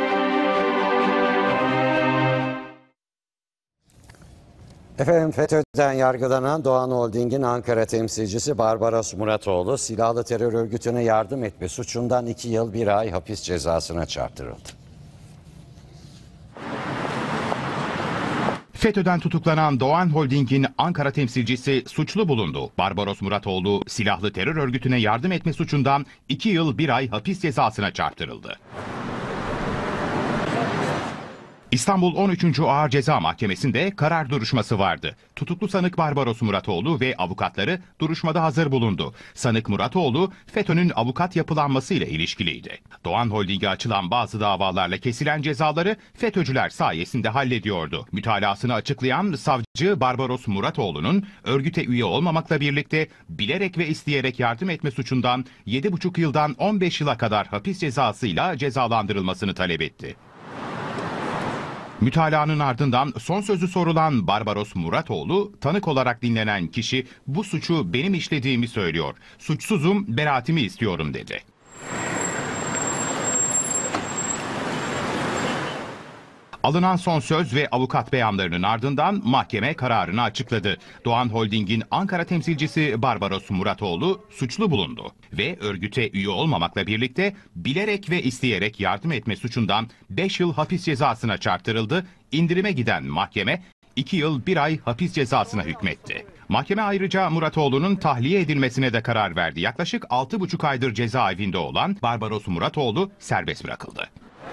Efendim, FETÖ'den yargılanan Doğan Holding'in Ankara temsilcisi Barbaros Muratoğlu, silahlı terör örgütüne yardım etme suçundan iki yıl bir ay hapis cezasına çarptırıldı. FETÖ'den tutuklanan Doğan Holding'in Ankara temsilcisi suçlu bulundu. Barbaros Muratoğlu, silahlı terör örgütüne yardım etme suçundan iki yıl bir ay hapis cezasına çarptırıldı. İstanbul on üçüncü Ağır Ceza Mahkemesi'nde karar duruşması vardı. Tutuklu sanık Barbaros Muratoğlu ve avukatları duruşmada hazır bulundu. Sanık Muratoğlu, FETÖ'nün avukat yapılanmasıyla ilişkiliydi. Doğan Holding'e açılan bazı davalarla kesilen cezaları FETÖ'cüler sayesinde hallediyordu. Mütalasını açıklayan savcı Barbaros Muratoğlu'nun örgüte üye olmamakla birlikte bilerek ve isteyerek yardım etme suçundan yedi buçuk yıldan on beş yıla kadar hapis cezasıyla cezalandırılmasını talep etti. Mütalaanın ardından son sözü sorulan Barbaros Muratoğlu, tanık olarak dinlenen kişi bu suçu benim işlediğimi söylüyor. Suçsuzum, beraatimi istiyorum dedi. Alınan son söz ve avukat beyanlarının ardından mahkeme kararını açıkladı. Doğan Holding'in Ankara temsilcisi Barbaros Muratoğlu suçlu bulundu ve örgüte üye olmamakla birlikte bilerek ve isteyerek yardım etme suçundan beş yıl hapis cezasına çarptırıldı. İndirime giden mahkeme iki yıl bir ay hapis cezasına hükmetti. Mahkeme ayrıca Muratoğlu'nun tahliye edilmesine de karar verdi. Yaklaşık altı buçuk aydır cezaevinde olan Barbaros Muratoğlu serbest bırakıldı.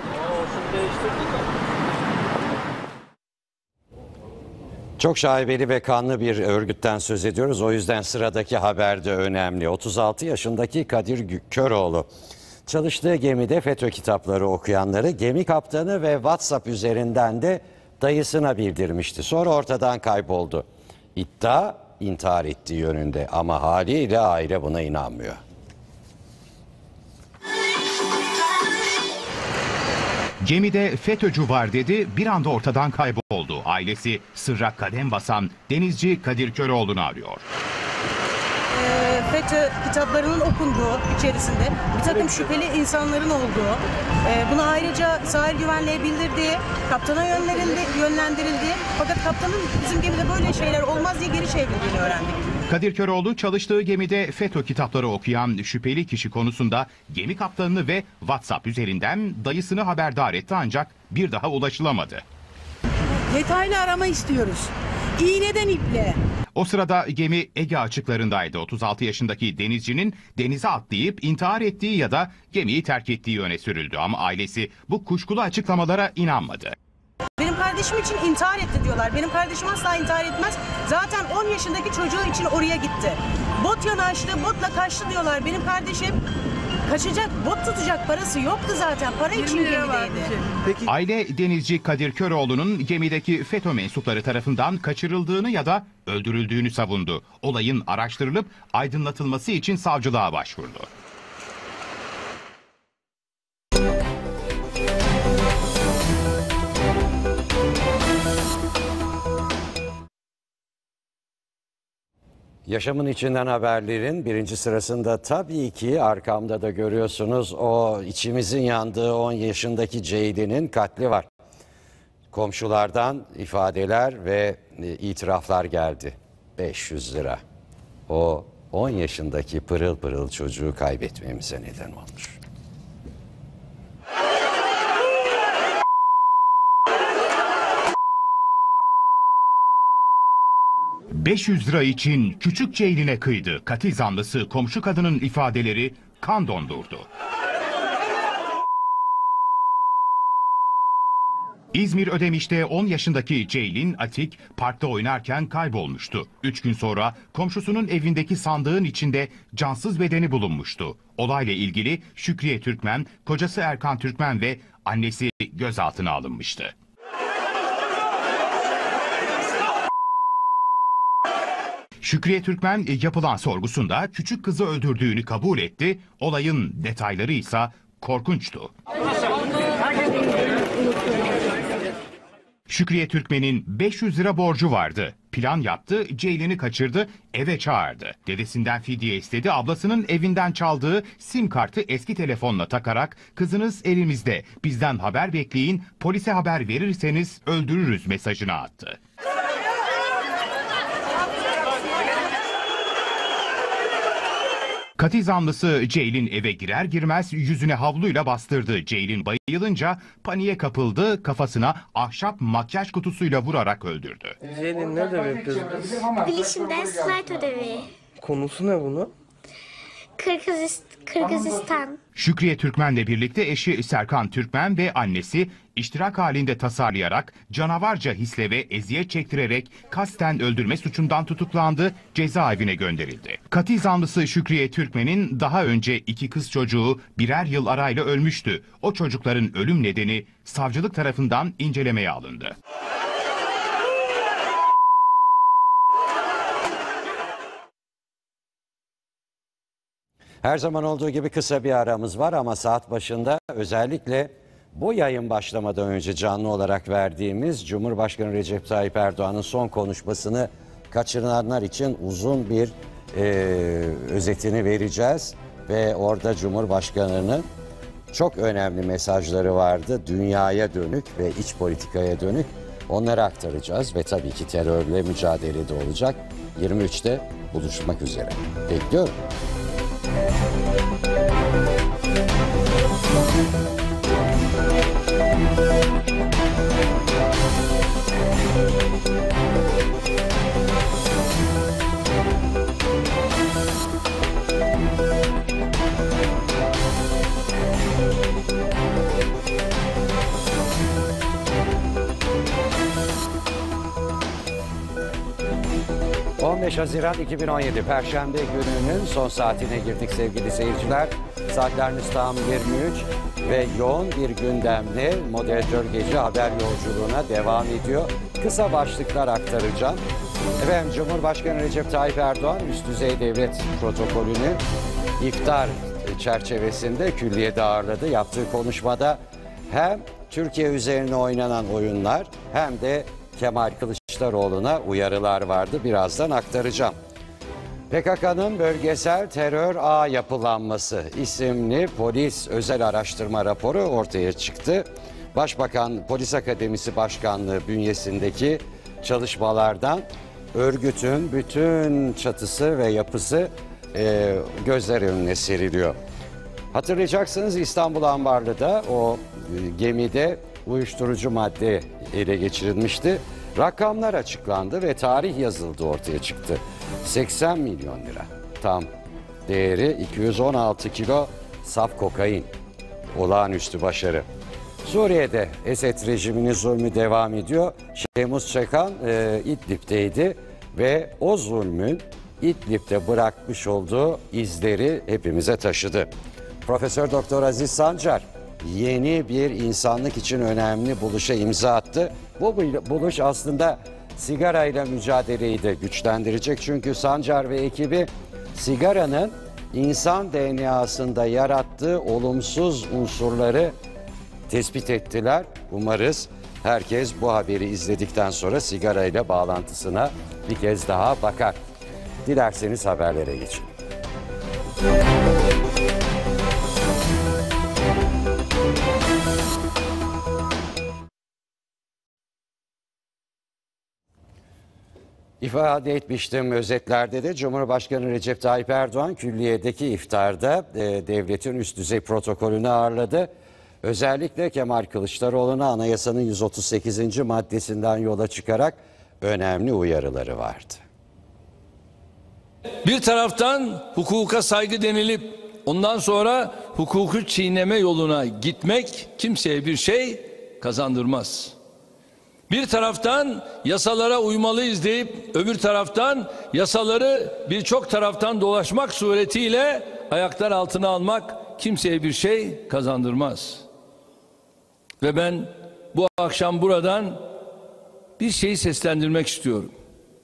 Çok şaibeli ve kanlı bir örgütten söz ediyoruz. O yüzden sıradaki haber de önemli. otuz altı yaşındaki Kadir Köroğlu çalıştığı gemide FETÖ kitapları okuyanları gemi kaptanı ve WhatsApp üzerinden de dayısına bildirmişti. Sonra ortadan kayboldu. İddia intihar ettiği yönünde ama haliyle aile buna inanmıyor. Gemide FETÖ'cü var dedi, bir anda ortadan kayboldu. Ailesi sırra kadem basan denizci Kadir Köroğlu'nu arıyor. E, FETÖ kitaplarının okunduğu içerisinde bir takım şüpheli insanların olduğu, e, bunu ayrıca sahil güvenliğe bildirdiği, kaptana yönlerildi, yönlendirildiği, fakat kaptanın bizim gemide böyle şeyler olmaz diye geri çevrildiğini öğrendik. Kadir Köroğlu çalıştığı gemide FETÖ kitapları okuyan şüpheli kişi konusunda gemi kaptanını ve WhatsApp üzerinden dayısını haberdar etti ancak bir daha ulaşılamadı. Detaylı arama istiyoruz. İğneden iple. O sırada gemi Ege açıklarındaydı. otuz altı yaşındaki denizcinin denize atlayıp intihar ettiği ya da gemiyi terk ettiği öne sürüldü ama ailesi bu kuşkulu açıklamalara inanmadı. Benim kardeşim için intihar etti diyorlar. Benim kardeşim asla intihar etmez. Zaten on yaşındaki çocuğu için oraya gitti. Bot yanaştı, botla kaçtı diyorlar. Benim kardeşim kaçacak, bot tutacak parası yoktu zaten. Para için gemideydi. Peki. Aile denizci Kadir Köroğlu'nun gemideki FETÖ mensupları tarafından kaçırıldığını ya da öldürüldüğünü savundu. Olayın araştırılıp aydınlatılması için savcılığa başvurdu. Yaşamın içinden haberlerin birinci sırasında tabii ki arkamda da görüyorsunuz o içimizin yandığı on yaşındaki Ceylin'in katli var. Komşulardan ifadeler ve itiraflar geldi. beş yüz lira. O on yaşındaki pırıl pırıl çocuğu kaybetmemize neden olmuş. beş yüz lira için küçük Ceylin'e kıydı. Katil zanlısı komşu kadının ifadeleri kan dondurdu. İzmir Ödemiş'te on yaşındaki Ceylin Atik parkta oynarken kaybolmuştu. üç gün sonra komşusunun evindeki sandığın içinde cansız bedeni bulunmuştu. Olayla ilgili Şükriye Türkmen, kocası Erkan Türkmen ve annesi gözaltına alınmıştı. Şükriye Türkmen yapılan sorgusunda küçük kızı öldürdüğünü kabul etti. Olayın detayları ise korkunçtu. Şükriye Türkmen'in beş yüz lira borcu vardı. Plan yaptı, Ceylin'i kaçırdı, eve çağırdı. Dedesinden fidye istedi, ablasının evinden çaldığı sim kartı eski telefonla takarak kızınız elimizde, bizden haber bekleyin, polise haber verirseniz öldürürüz mesajını attı. Katil zanlısı Ceylin eve girer girmez yüzüne havluyla bastırdı. Ceylin bayılınca paniğe kapıldı, kafasına ahşap makyaj kutusuyla vurarak öldürdü. Ceylin ne ödevi yapıyoruz biz? Bilişimden slide ödevi. Konusu ne bunu? Kırgızist, Kırgızistan. Şükriye Türkmen'le birlikte eşi Serkan Türkmen ve annesi iştirak halinde tasarlayarak canavarca hisle ve eziyet çektirerek kasten öldürme suçundan tutuklandı, cezaevine gönderildi. Katil zanlısı Şükriye Türkmen'in daha önce iki kız çocuğu birer yıl arayla ölmüştü. O çocukların ölüm nedeni savcılık tarafından incelemeye alındı. Her zaman olduğu gibi kısa bir aramız var ama saat başında özellikle bu yayın başlamadan önce canlı olarak verdiğimiz Cumhurbaşkanı Recep Tayyip Erdoğan'ın son konuşmasını kaçıranlar için uzun bir e, özetini vereceğiz. Ve orada Cumhurbaşkanı'nın çok önemli mesajları vardı. Dünyaya dönük ve iç politikaya dönük. Onları aktaracağız ve tabii ki terörle mücadelede olacak. yirmi üçte buluşmak üzere. Bekliyorum. on beş Haziran iki bin on yedi Perşembe gününün son saatine girdik sevgili seyirciler. Saatlerimiz tam yirmi üç ve yoğun bir gündemle moderatör gece haber yolculuğuna devam ediyor. Kısa başlıklar aktaracağım. Efendim Cumhurbaşkanı Recep Tayyip Erdoğan üst düzey devlet protokolünü iftar çerçevesinde külliyede ağırladı. Yaptığı konuşmada hem Türkiye üzerine oynanan oyunlar hem de Kemal Kılıçdaroğlu'na uyarılar vardı. Birazdan aktaracağım. P K K'nın bölgesel terör ağ yapılanması isimli polis özel araştırma raporu ortaya çıktı. Başbakan Polis Akademisi Başkanlığı bünyesindeki çalışmalardan örgütün bütün çatısı ve yapısı e, gözler önüne seriliyor. Hatırlayacaksınız İstanbul Ambarlı'da o e, gemide uyuşturucu madde ele geçirilmişti. Rakamlar açıklandı ve tarih yazıldı, ortaya çıktı. seksen milyon lira tam değeri, iki yüz on altı kilo saf kokain. Olağanüstü başarı. Suriye'de Esed rejiminin zulmü devam ediyor. Şemus Çakan e, İdlib'teydi ve o zulmün İdlib'de bırakmış olduğu izleri hepimize taşıdı. Profesör Doktor Aziz Sancar yeni bir insanlık için önemli buluşa imza attı. Bu buluş aslında sigarayla mücadeleyi de güçlendirecek. Çünkü Sancar ve ekibi sigaranın insan D N A'sında yarattığı olumsuz unsurları tespit ettiler. Umarız herkes bu haberi izledikten sonra sigarayla bağlantısına bir kez daha bakar. Dilerseniz haberlere geçelim. İfade etmiştim özetlerde de Cumhurbaşkanı Recep Tayyip Erdoğan külliyedeki iftarda e, devletin üst düzey protokolünü ağırladı. Özellikle Kemal Kılıçdaroğlu'na anayasanın yüz otuz sekizinci maddesinden yola çıkarak önemli uyarıları vardı. Bir taraftan hukuka saygı denilip ondan sonra hukuku çiğneme yoluna gitmek kimseye bir şey kazandırmaz. Bir taraftan yasalara uymalıyız deyip öbür taraftan yasaları birçok taraftan dolaşmak suretiyle ayaklar altına almak kimseye bir şey kazandırmaz. Ve ben bu akşam buradan bir şeyi seslendirmek istiyorum.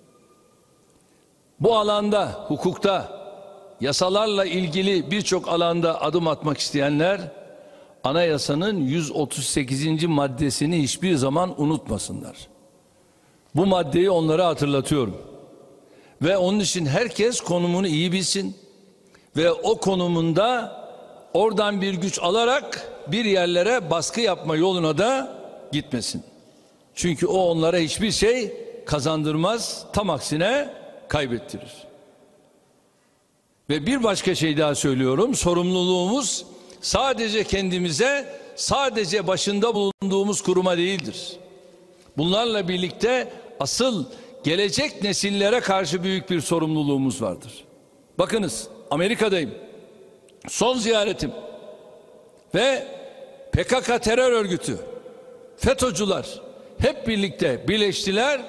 Bu alanda, hukukta, yasalarla ilgili birçok alanda adım atmak isteyenler anayasanın yüz otuz sekizinci maddesini hiçbir zaman unutmasınlar. Bu maddeyi onlara hatırlatıyorum. Ve onun için herkes konumunu iyi bilsin ve o konumunda oradan bir güç alarak bir yerlere baskı yapma yoluna da gitmesin. Çünkü o onlara hiçbir şey kazandırmaz, tam aksine kaybettirir. Ve bir başka şey daha söylüyorum, sorumluluğumuz sadece kendimize, sadece başında bulunduğumuz kuruma değildir. Bunlarla birlikte asıl gelecek nesillere karşı büyük bir sorumluluğumuz vardır. Bakınız, Amerika'dayım. Son ziyaretim ve P K K terör örgütü, FETÖ'cüler hep birlikte birleştiler.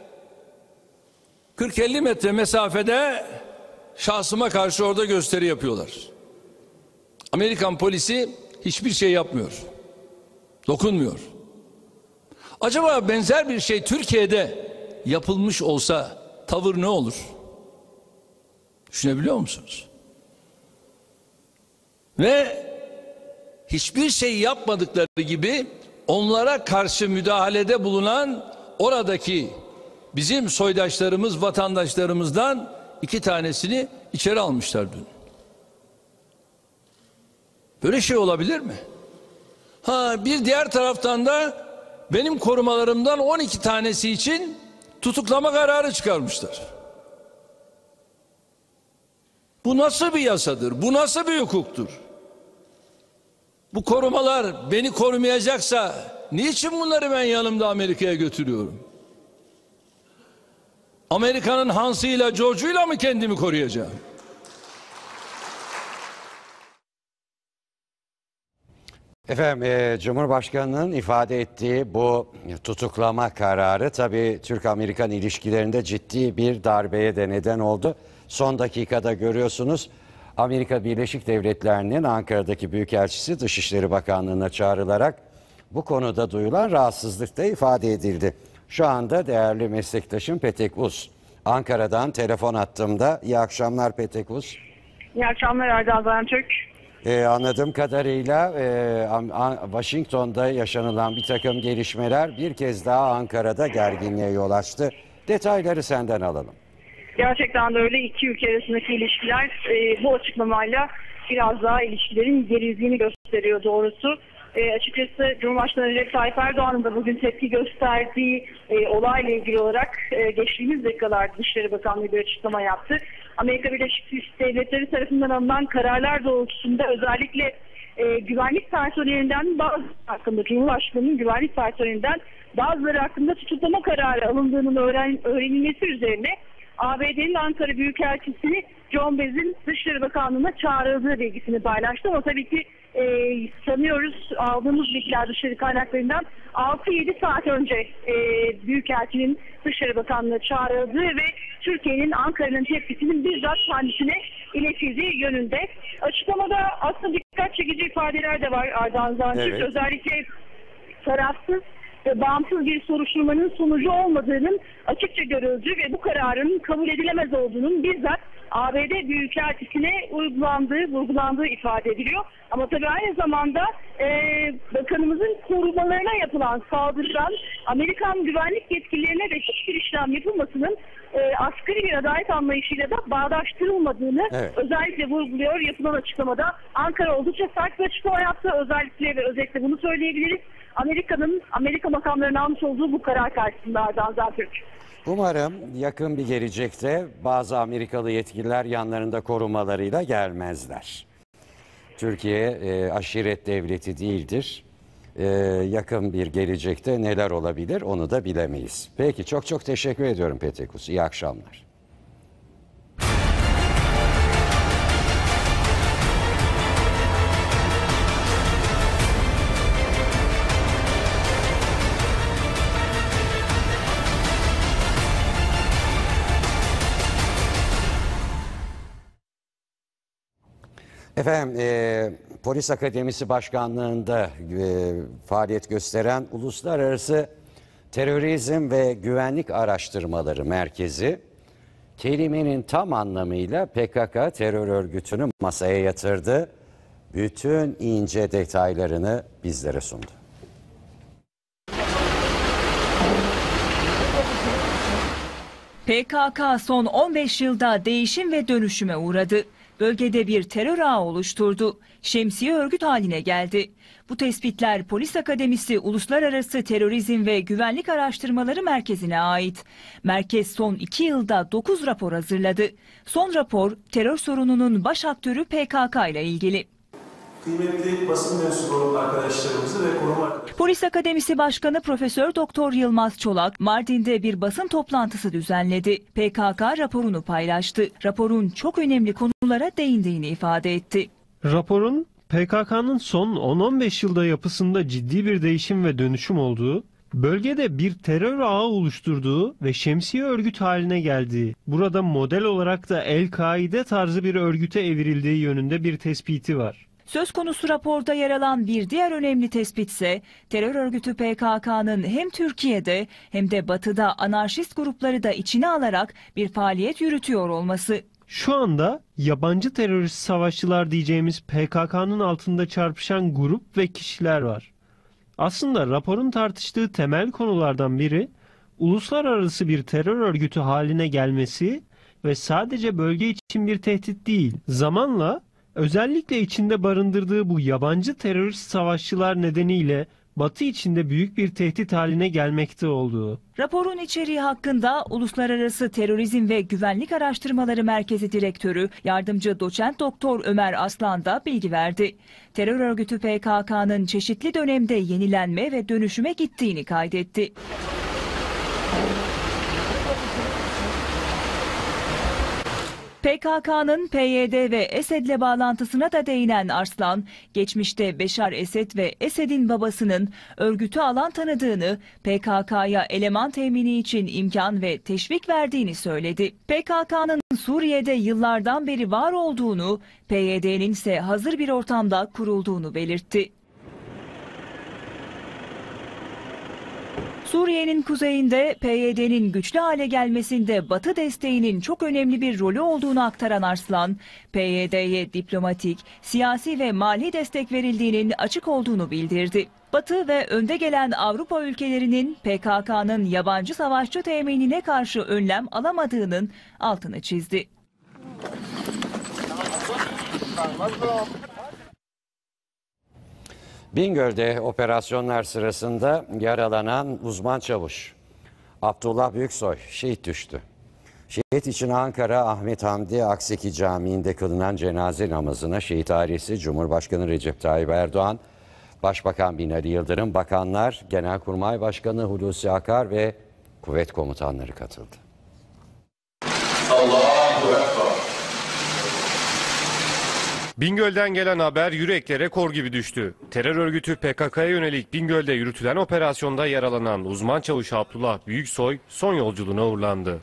kırk elli metre mesafede şahsıma karşı orada gösteri yapıyorlar. Amerikan polisi hiçbir şey yapmıyor. Dokunmuyor. Acaba benzer bir şey Türkiye'de yapılmış olsa tavır ne olur? Düşünebiliyor musunuz? Ve hiçbir şey yapmadıkları gibi onlara karşı müdahalede bulunan oradaki bizim soydaşlarımız, vatandaşlarımızdan iki tanesini içeri almışlar dün. Böyle şey olabilir mi? Ha, bir diğer taraftan da benim korumalarımdan on iki tanesi için tutuklama kararı çıkarmışlar. Bu nasıl bir yasadır? Bu nasıl bir hukuktur? Bu korumalar beni korumayacaksa niçin bunları ben yanımda Amerika'ya götürüyorum? Amerika'nın Hans'ıyla, George'uyla mı kendimi koruyacağım? Efendim, e, Cumhurbaşkanı'nın ifade ettiği bu tutuklama kararı tabii Türk-Amerikan ilişkilerinde ciddi bir darbeye de neden oldu. Son dakikada görüyorsunuz, Amerika Birleşik Devletleri'nin Ankara'daki Büyükelçisi Dışişleri Bakanlığı'na çağrılarak bu konuda duyulan rahatsızlık da ifade edildi. Şu anda değerli meslektaşım Petek Uz Ankara'dan telefon attığımda. İyi akşamlar Petek Uz. İyi akşamlar Erdal Zentürk. Ee, anladığım kadarıyla e, Washington'da yaşanılan bir takım gelişmeler bir kez daha Ankara'da gerginliğe yol açtı. Detayları senden alalım. Gerçekten de öyle. İki ülke arasındaki ilişkiler e, bu açıklamayla biraz daha ilişkilerin gerildiğini gösteriyor doğrusu. E, açıkçası Cumhurbaşkanı Recep Tayyip Erdoğan'ın da bugün tepki gösterdiği e, olayla ilgili olarak e, geçtiğimiz dakikalarda Dışişleri Bakanlığı bir açıklama yaptı. Amerika Birleşik Devletleri tarafından alınan kararlar doğrultusunda özellikle e, güvenlik personelinden bazı hakkında, Cumhurbaşkanı'nın güvenlik personelinden bazıları hakkında tutuklama kararı alındığının öğren, öğrenilmesi üzerine A B D'nin Ankara Büyükelçisi John Bez'in Dışişleri Bakanlığı'na çağrıldığı bilgisini paylaştı. Ama tabii ki e, sanıyoruz aldığımız bilgiler dışişleri kaynaklarından altı yedi saat önce e, Büyükelçinin Dışişleri Bakanlığı'na çağrıldığı ve Türkiye'nin Ankara'nın tepkisinin bizzat kendisine iletildiği yönünde. Açıklamada aslında dikkat çekici ifadeler de var Ardahan Zantürk. Evet. Özellikle tarafsız ve bağımsız bir soruşturmanın sonucu olmadığının açıkça görüldüğü ve bu kararın kabul edilemez olduğunun bizzat A B D Büyükelçisi'ne uygulandığı, vurgulandığı ifade ediliyor. Ama tabii aynı zamanda e, bakanımızın korumalarına yapılan saldırıdan Amerikan güvenlik yetkililerine de hiçbir işlem yapılmasının e, asgari bir adalet anlayışıyla da bağdaştırılmadığını evet. özellikle vurguluyor yapılan açıklamada. Ankara oldukça sert bir açıklama yaptı. Özellikle ve özellikle bunu söyleyebiliriz. Amerika'nın, Amerika makamlarının almış olduğu bu karar karşısında Ardahan Zentürk. Umarım yakın bir gelecekte bazı Amerikalı yetkililer yanlarında korumalarıyla gelmezler. Türkiye e, aşiret devleti değildir. E, yakın bir gelecekte neler olabilir onu da bilemeyiz. Peki çok çok teşekkür ediyorum Petek Uz. İyi akşamlar. Efendim, e, Polis Akademisi Başkanlığı'nda e, faaliyet gösteren Uluslararası Terörizm ve Güvenlik Araştırmaları Merkezi, kelimenin tam anlamıyla P K K terör örgütünü masaya yatırdı. Bütün ince detaylarını bizlere sundu. P K K son on beş yılda değişim ve dönüşüme uğradı. Bölgede bir terör ağı oluşturdu. Şemsiye örgüt haline geldi. Bu tespitler Polis Akademisi Uluslararası Terörizm ve Güvenlik Araştırmaları Merkezi'ne ait. Merkez son iki yılda dokuz rapor hazırladı. Son rapor terör sorununun baş aktörü P K K ile ilgili. Kıymetli basın mensubu arkadaşlarımızı ve koruma arkadaşlarımızı. Polis Akademisi Başkanı Profesör Doktor Yılmaz Çolak, Mardin'de bir basın toplantısı düzenledi. P K K raporunu paylaştı. Raporun çok önemli konulara değindiğini ifade etti. Raporun P K K'nın son on on beş yılda yapısında ciddi bir değişim ve dönüşüm olduğu, bölgede bir terör ağı oluşturduğu ve şemsiye örgüt haline geldiği, burada model olarak da El-Kaide tarzı bir örgüte evrildiği yönünde bir tespiti var. Söz konusu raporda yer alan bir diğer önemli tespit ise terör örgütü P K K'nın hem Türkiye'de hem de Batı'da anarşist grupları da içine alarak bir faaliyet yürütüyor olması. Şu anda yabancı terörist savaşçılar diyeceğimiz P K K'nın altında çarpışan grup ve kişiler var. Aslında raporun tartıştığı temel konulardan biri uluslararası bir terör örgütü haline gelmesi ve sadece bölge için bir tehdit değil, zamanla özellikle içinde barındırdığı bu yabancı terörist savaşçılar nedeniyle Batı içinde büyük bir tehdit haline gelmekte olduğu. Raporun içeriği hakkında Uluslararası Terörizm ve Güvenlik Araştırmaları Merkezi Direktörü Yardımcı Doçent Doktor Ömer Aslan da bilgi verdi. Terör örgütü P K K'nın çeşitli dönemde yenilenme ve dönüşüme gittiğini kaydetti. P K K'nın P Y D ve Esed'le bağlantısına da değinen Arslan, geçmişte Beşar Esed ve Esed'in babasının örgütü alan tanıdığını, P K K'ya eleman temini için imkan ve teşvik verdiğini söyledi. P K K'nın Suriye'de yıllardan beri var olduğunu, P Y D'nin ise hazır bir ortamda kurulduğunu belirtti. Suriye'nin kuzeyinde P Y D'nin güçlü hale gelmesinde Batı desteğinin çok önemli bir rolü olduğunu aktaran Arslan, P Y D'ye diplomatik, siyasi ve mali destek verildiğinin açık olduğunu bildirdi. Batı ve önde gelen Avrupa ülkelerinin P K K'nın yabancı savaşçı teminine karşı önlem alamadığının altını çizdi. Bingöl'de operasyonlar sırasında yaralanan uzman çavuş Abdullah Büyüksoy şehit düştü. Şehit için Ankara Ahmet Hamdi Akseki Camii'nde kılınan cenaze namazına şehit ailesi, Cumhurbaşkanı Recep Tayyip Erdoğan, Başbakan Binali Yıldırım, bakanlar, Genelkurmay Başkanı Hulusi Akar ve kuvvet komutanları katıldı. Allahu Ekber. Bingöl'den gelen haber yüreklere kor gibi düştü. Terör örgütü P K K'ya yönelik Bingöl'de yürütülen operasyonda yaralanan uzman çavuş Abdullah Büyüksoy son yolculuğuna uğurlandı.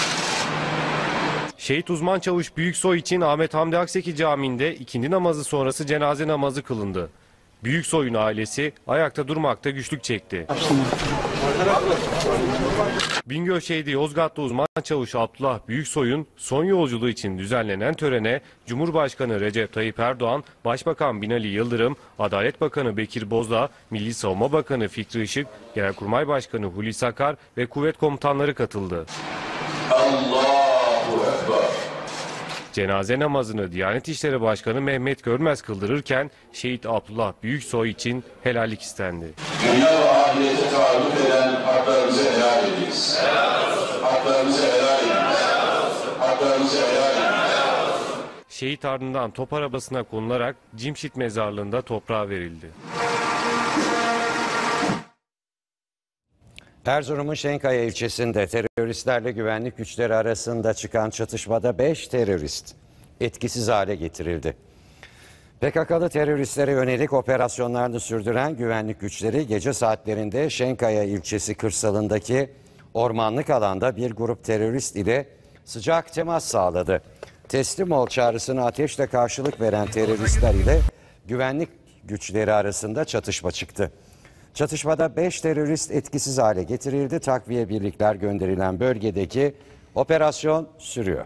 Şehit uzman çavuş Büyüksoy için Ahmet Hamdi Akseki Camii'nde ikindi namazı sonrası cenaze namazı kılındı. Büyüksoy'un ailesi ayakta durmakta güçlük çekti. Bingöl şehidi Yozgatlı uzman çavuş Abdullah Büyüksoy'un son yolculuğu için düzenlenen törene Cumhurbaşkanı Recep Tayyip Erdoğan, Başbakan Binali Yıldırım, Adalet Bakanı Bekir Bozdağ, Milli Savunma Bakanı Fikri Işık, Genelkurmay Başkanı Hulusi Akar ve kuvvet komutanları katıldı. Allahu Ekber. Cenaze namazını Diyanet İşleri Başkanı Mehmet Görmez kıldırırken şehit Abdullah Büyüksoy için helallik istendi. Dünya ve ahirete taalluk eden haklarımızı helal ediniz. Haklarımızı helal ediniz. Haklarımızı helal ediniz. Şehit ardından top arabasına konularak Cimşit mezarlığında toprağa verildi. Erzurum'un Şenkaya ilçesinde teröristlerle güvenlik güçleri arasında çıkan çatışmada beş terörist etkisiz hale getirildi. P K K'lı teröristlere yönelik operasyonlarını sürdüren güvenlik güçleri gece saatlerinde Şenkaya ilçesi kırsalındaki ormanlık alanda bir grup terörist ile sıcak temas sağladı. teslim ol çağrısına ateşle karşılık veren teröristler ile güvenlik güçleri arasında çatışma çıktı. Çatışmada beş terörist etkisiz hale getirildi. Takviye birlikler gönderilen bölgedeki operasyon sürüyor.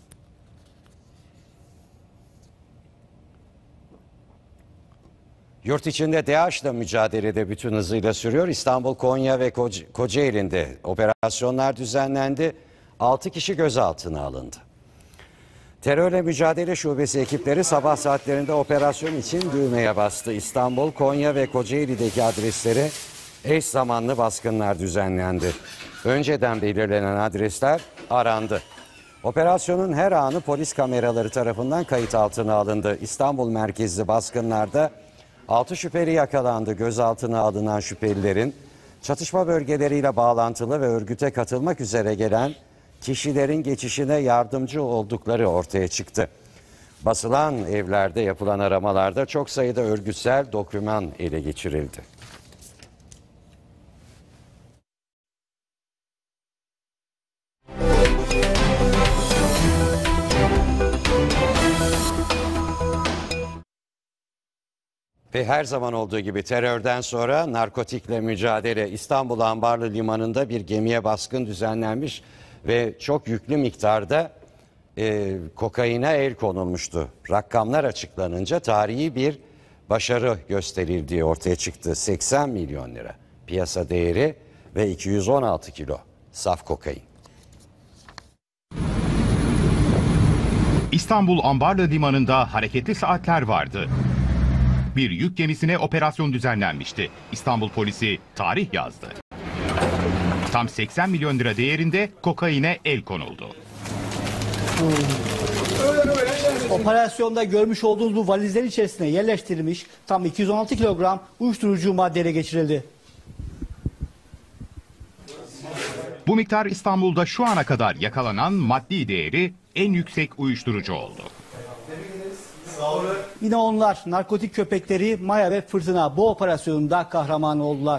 Yurt içinde DAEŞ'la mücadelede bütün hızıyla sürüyor. İstanbul, Konya ve Koca- Kocaeli'nde operasyonlar düzenlendi. altı kişi gözaltına alındı. Terörle mücadele şubesi ekipleri sabah saatlerinde operasyon için düğmeye bastı. İstanbul, Konya ve Kocaeli'deki adreslere eş zamanlı baskınlar düzenlendi. Önceden belirlenen adresler arandı. Operasyonun her anı polis kameraları tarafından kayıt altına alındı. İstanbul merkezli baskınlarda altı şüpheli yakalandı. Gözaltına alınan şüphelilerin çatışma bölgeleriyle bağlantılı ve örgüte katılmak üzere gelen kişilerin geçişine yardımcı oldukları ortaya çıktı. Basılan evlerde yapılan aramalarda çok sayıda örgütsel doküman ele geçirildi. Ve her zaman olduğu gibi terörden sonra narkotikle mücadele. İstanbul Ambarlı Limanı'nda bir gemiye baskın düzenlenmiş ve çok yüklü miktarda e, kokaine el konulmuştu. Rakamlar açıklanınca tarihi bir başarı gösterildiği ortaya çıktı. seksen milyon lira piyasa değeri ve iki yüz on altı kilo saf kokain. İstanbul Ambarlı Limanı'nda hareketli saatler vardı. Bir yük gemisine operasyon düzenlenmişti. İstanbul polisi tarih yazdı. Tam seksen milyon lira değerinde kokaine el konuldu. Operasyonda görmüş olduğunuz bu valizlerin içerisine yerleştirilmiş tam iki yüz on altı kilogram uyuşturucu maddeyle geçirildi. Bu miktar İstanbul'da şu ana kadar yakalanan maddi değeri en yüksek uyuşturucu oldu. Yine onlar narkotik köpekleri Maya ve Fırtına bu operasyonunda kahraman oldular.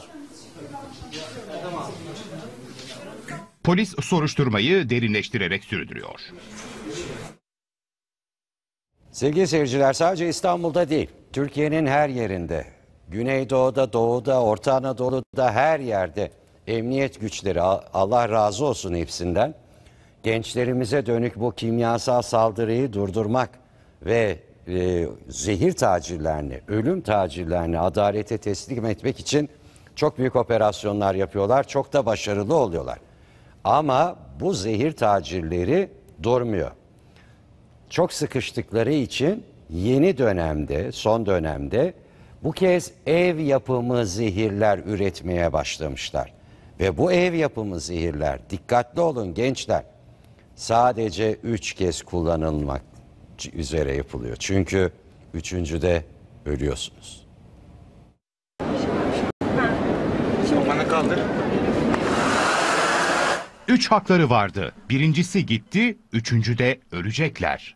Polis soruşturmayı derinleştirerek sürdürüyor. Sevgili seyirciler, sadece İstanbul'da değil, Türkiye'nin her yerinde, Güneydoğu'da, Doğu'da, Orta Anadolu'da her yerde emniyet güçleri, Allah razı olsun hepsinden, gençlerimize dönük bu kimyasal saldırıyı durdurmak ve e, zehir tacirlerini, ölüm tacirlerini adalete teslim etmek için çok büyük operasyonlar yapıyorlar, çok da başarılı oluyorlar. Ama bu zehir tacirleri durmuyor. Çok sıkıştıkları için yeni dönemde, son dönemde bu kez ev yapımı zehirler üretmeye başlamışlar. Ve bu ev yapımı zehirler, dikkatli olun gençler, sadece üç kez kullanılmak üzere yapılıyor. Çünkü üçüncüde ölüyorsunuz. Kafanı kaldır. Üç hakları vardı. Birincisi gitti, üçüncü de ölecekler.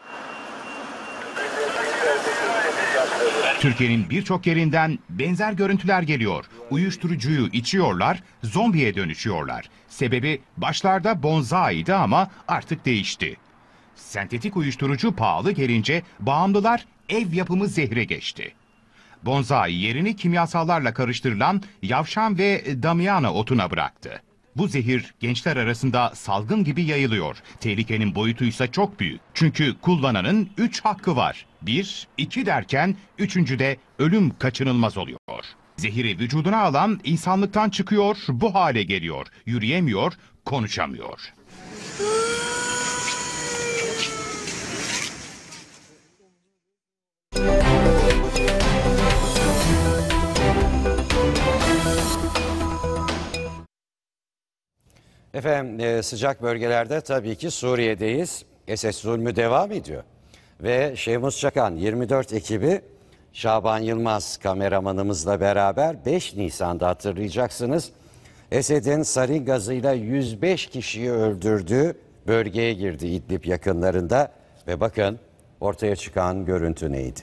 Türkiye'nin birçok yerinden benzer görüntüler geliyor. Uyuşturucuyu içiyorlar, zombiye dönüşüyorlar. Sebebi başlarda bonzai'ydi ama artık değişti. Sentetik uyuşturucu pahalı gelince bağımlılar ev yapımı zehre geçti. Bonzai yerini kimyasallarla karıştırılan yavşan ve damiana otuna bıraktı. Bu zehir gençler arasında salgın gibi yayılıyor. Tehlikenin boyutuysa çok büyük. Çünkü kullananın üç hakkı var. Bir, iki derken üçüncüde ölüm kaçınılmaz oluyor. Zehiri vücuduna alan insanlıktan çıkıyor, bu hale geliyor. Yürüyemiyor, konuşamıyor. Efendim sıcak bölgelerde tabii ki Suriye'deyiz. Esed zulmü devam ediyor. Ve Şemus Çakan yirmi dört ekibi Şaban Yılmaz kameramanımızla beraber beş Nisan'da hatırlayacaksınız. Esed'in sarin gazıyla yüz beş kişiyi öldürdüğü bölgeye girdi İdlib yakınlarında. Ve bakın ortaya çıkan görüntü neydi?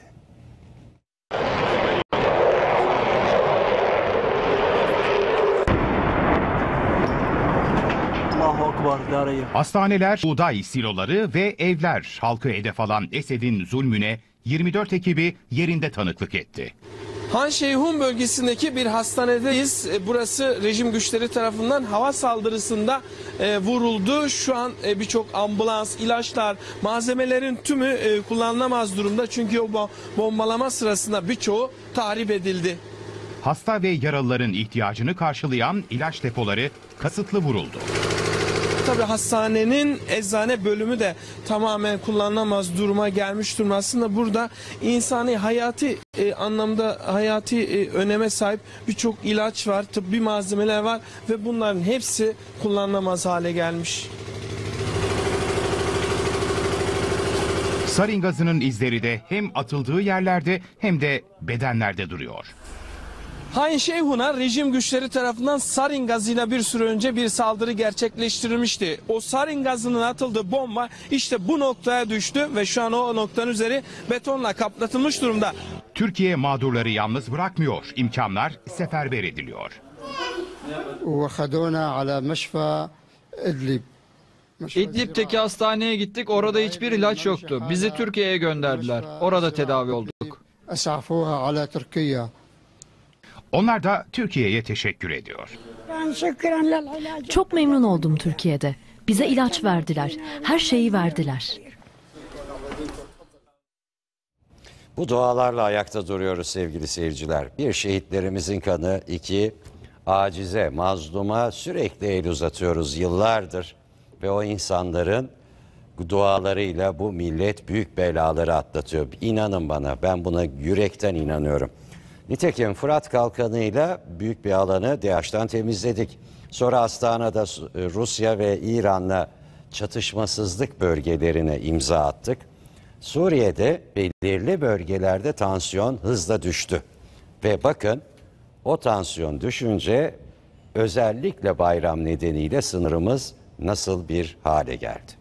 Hastaneler, buğday siloları ve evler halkı hedef alan Esed'in zulmüne yirmi dört ekibi yerinde tanıklık etti. Han Şeyhun bölgesindeki bir hastanedeyiz. Burası rejim güçleri tarafından hava saldırısında e, vuruldu. Şu an e, birçok ambulans, ilaçlar, malzemelerin tümü e, kullanılamaz durumda. Çünkü o bombalama sırasında birçoğu tahrip edildi. Hasta ve yaralıların ihtiyacını karşılayan ilaç depoları kasıtlı vuruldu. Tabii hastanenin eczane bölümü de tamamen kullanılamaz duruma gelmiş durumda. Aslında burada insani hayati e, anlamda hayati e, öneme sahip birçok ilaç var, tıbbi malzemeler var ve bunların hepsi kullanılamaz hale gelmiş. Sarin gazının izleri de hem atıldığı yerlerde hem de bedenlerde duruyor. Han Şeyhun'a rejim güçleri tarafından sarin gazıyla bir süre önce bir saldırı gerçekleştirilmişti. O sarin gazının atıldığı bomba işte bu noktaya düştü ve şu an o noktanın üzeri betonla kaplatılmış durumda. Türkiye mağdurları yalnız bırakmıyor, imkanlar seferber ediliyor. İdlib'teki hastaneye gittik, orada hiçbir ilaç yoktu. Bizi Türkiye'ye gönderdiler, orada tedavi olduk. Onlar da Türkiye'ye teşekkür ediyor. Çok memnun oldum Türkiye'de. Bize ilaç verdiler. Her şeyi verdiler. Bu dualarla ayakta duruyoruz sevgili seyirciler. Bir, şehitlerimizin kanı. İki, acize, mazluma sürekli el uzatıyoruz yıllardır. Ve o insanların dualarıyla bu millet büyük belaları atlatıyor. İnanın bana, ben buna yürekten inanıyorum. Nitekim Fırat Kalkanı'yla büyük bir alanı DAEŞ'ten temizledik. Sonra Astana'da Rusya ve İran'la çatışmasızlık bölgelerine imza attık. Suriye'de belirli bölgelerde tansiyon hızla düştü. Ve bakın o tansiyon düşünce özellikle bayram nedeniyle sınırımız nasıl bir hale geldi.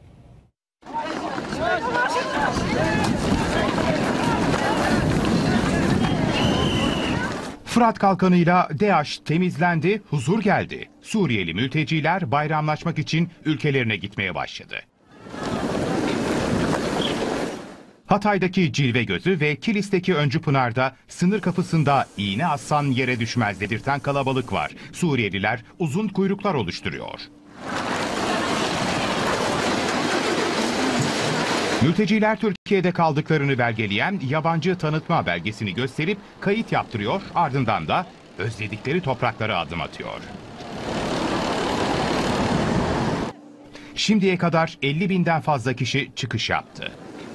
Fırat Kalkanı'yla DAEŞ temizlendi, huzur geldi. Suriyeli mülteciler bayramlaşmak için ülkelerine gitmeye başladı. Hatay'daki Cilve Gözü ve Kilis'teki Öncü Pınar'da sınır kapısında iğne assan yere düşmez dedirten kalabalık var. Suriyeliler uzun kuyruklar oluşturuyor. Mülteciler Türkiye'de kaldıklarını belgeleyen yabancı tanıtma belgesini gösterip kayıt yaptırıyor, ardından da özledikleri topraklara adım atıyor. Şimdiye kadar elli binden fazla kişi çıkış yaptı.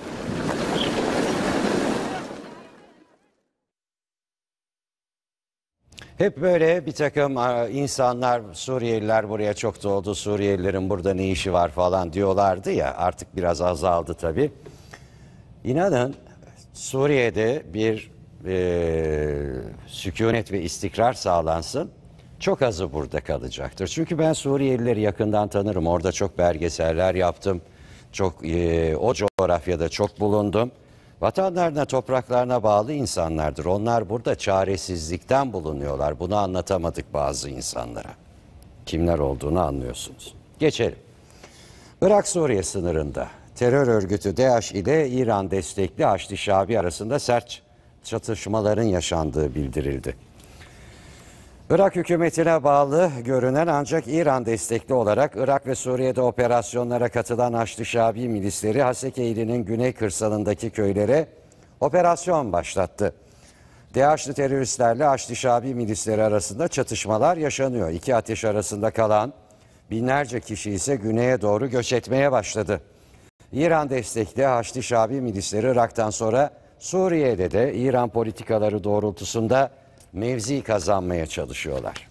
Hep böyle bir takım insanlar, Suriyeliler buraya çok doldu, Suriyelilerin burada ne işi var falan diyorlardı ya, artık biraz azaldı tabii. İnanın Suriye'de bir e, sükunet ve istikrar sağlansın, çok azı burada kalacaktır. Çünkü ben Suriyelileri yakından tanırım, orada çok belgeseller yaptım, çok e, o coğrafyada çok bulundum. Vatanlarına, topraklarına bağlı insanlardır. Onlar burada çaresizlikten bulunuyorlar. Bunu anlatamadık bazı insanlara. Kimler olduğunu anlıyorsunuz. Geçelim. Irak-Suriye sınırında terör örgütü DAEŞ ile İran destekli Haçlı Şabi arasında sert çatışmaların yaşandığı bildirildi. Irak hükümetine bağlı görünen ancak İran destekli olarak Irak ve Suriye'de operasyonlara katılan Haçlı Şabi milisleri Haseki-i-Eylül'ün güney kırsalındaki köylere operasyon başlattı. DAEŞ'li teröristlerle Haçlı Şabi milisleri arasında çatışmalar yaşanıyor. İki ateş arasında kalan binlerce kişi ise güneye doğru göç etmeye başladı. İran destekli Haçlı Şabi milisleri Irak'tan sonra Suriye'de de İran politikaları doğrultusunda mevzi kazanmaya çalışıyorlar.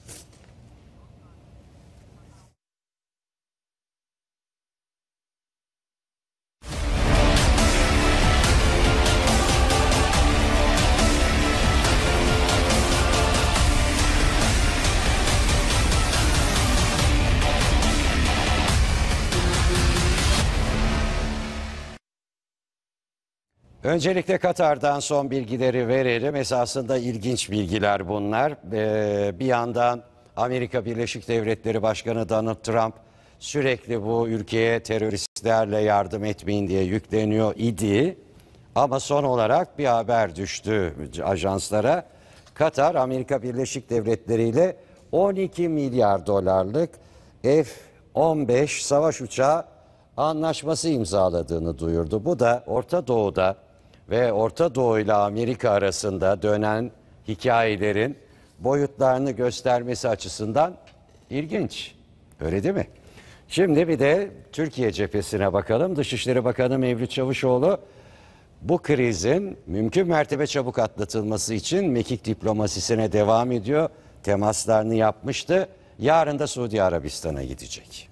Öncelikle Katar'dan son bilgileri verelim. Esasında ilginç bilgiler bunlar. Ee, bir yandan Amerika Birleşik Devletleri Başkanı Donald Trump sürekli bu ülkeye teröristlerle yardım etmeyin diye yükleniyor idi. Ama son olarak bir haber düştü ajanslara. Katar, Amerika Birleşik Devletleri ile on iki milyar dolarlık F on beş savaş uçağı anlaşması imzaladığını duyurdu. Bu da Orta Doğu'da ve Orta Doğu ile Amerika arasında dönen hikayelerin boyutlarını göstermesi açısından ilginç. Öyle değil mi? Şimdi bir de Türkiye cephesine bakalım. Dışişleri Bakanı Mevlüt Çavuşoğlu bu krizin mümkün mertebe çabuk atlatılması için mekik diplomasisine devam ediyor. Temaslarını yapmıştı. Yarın da Suudi Arabistan'a gidecek.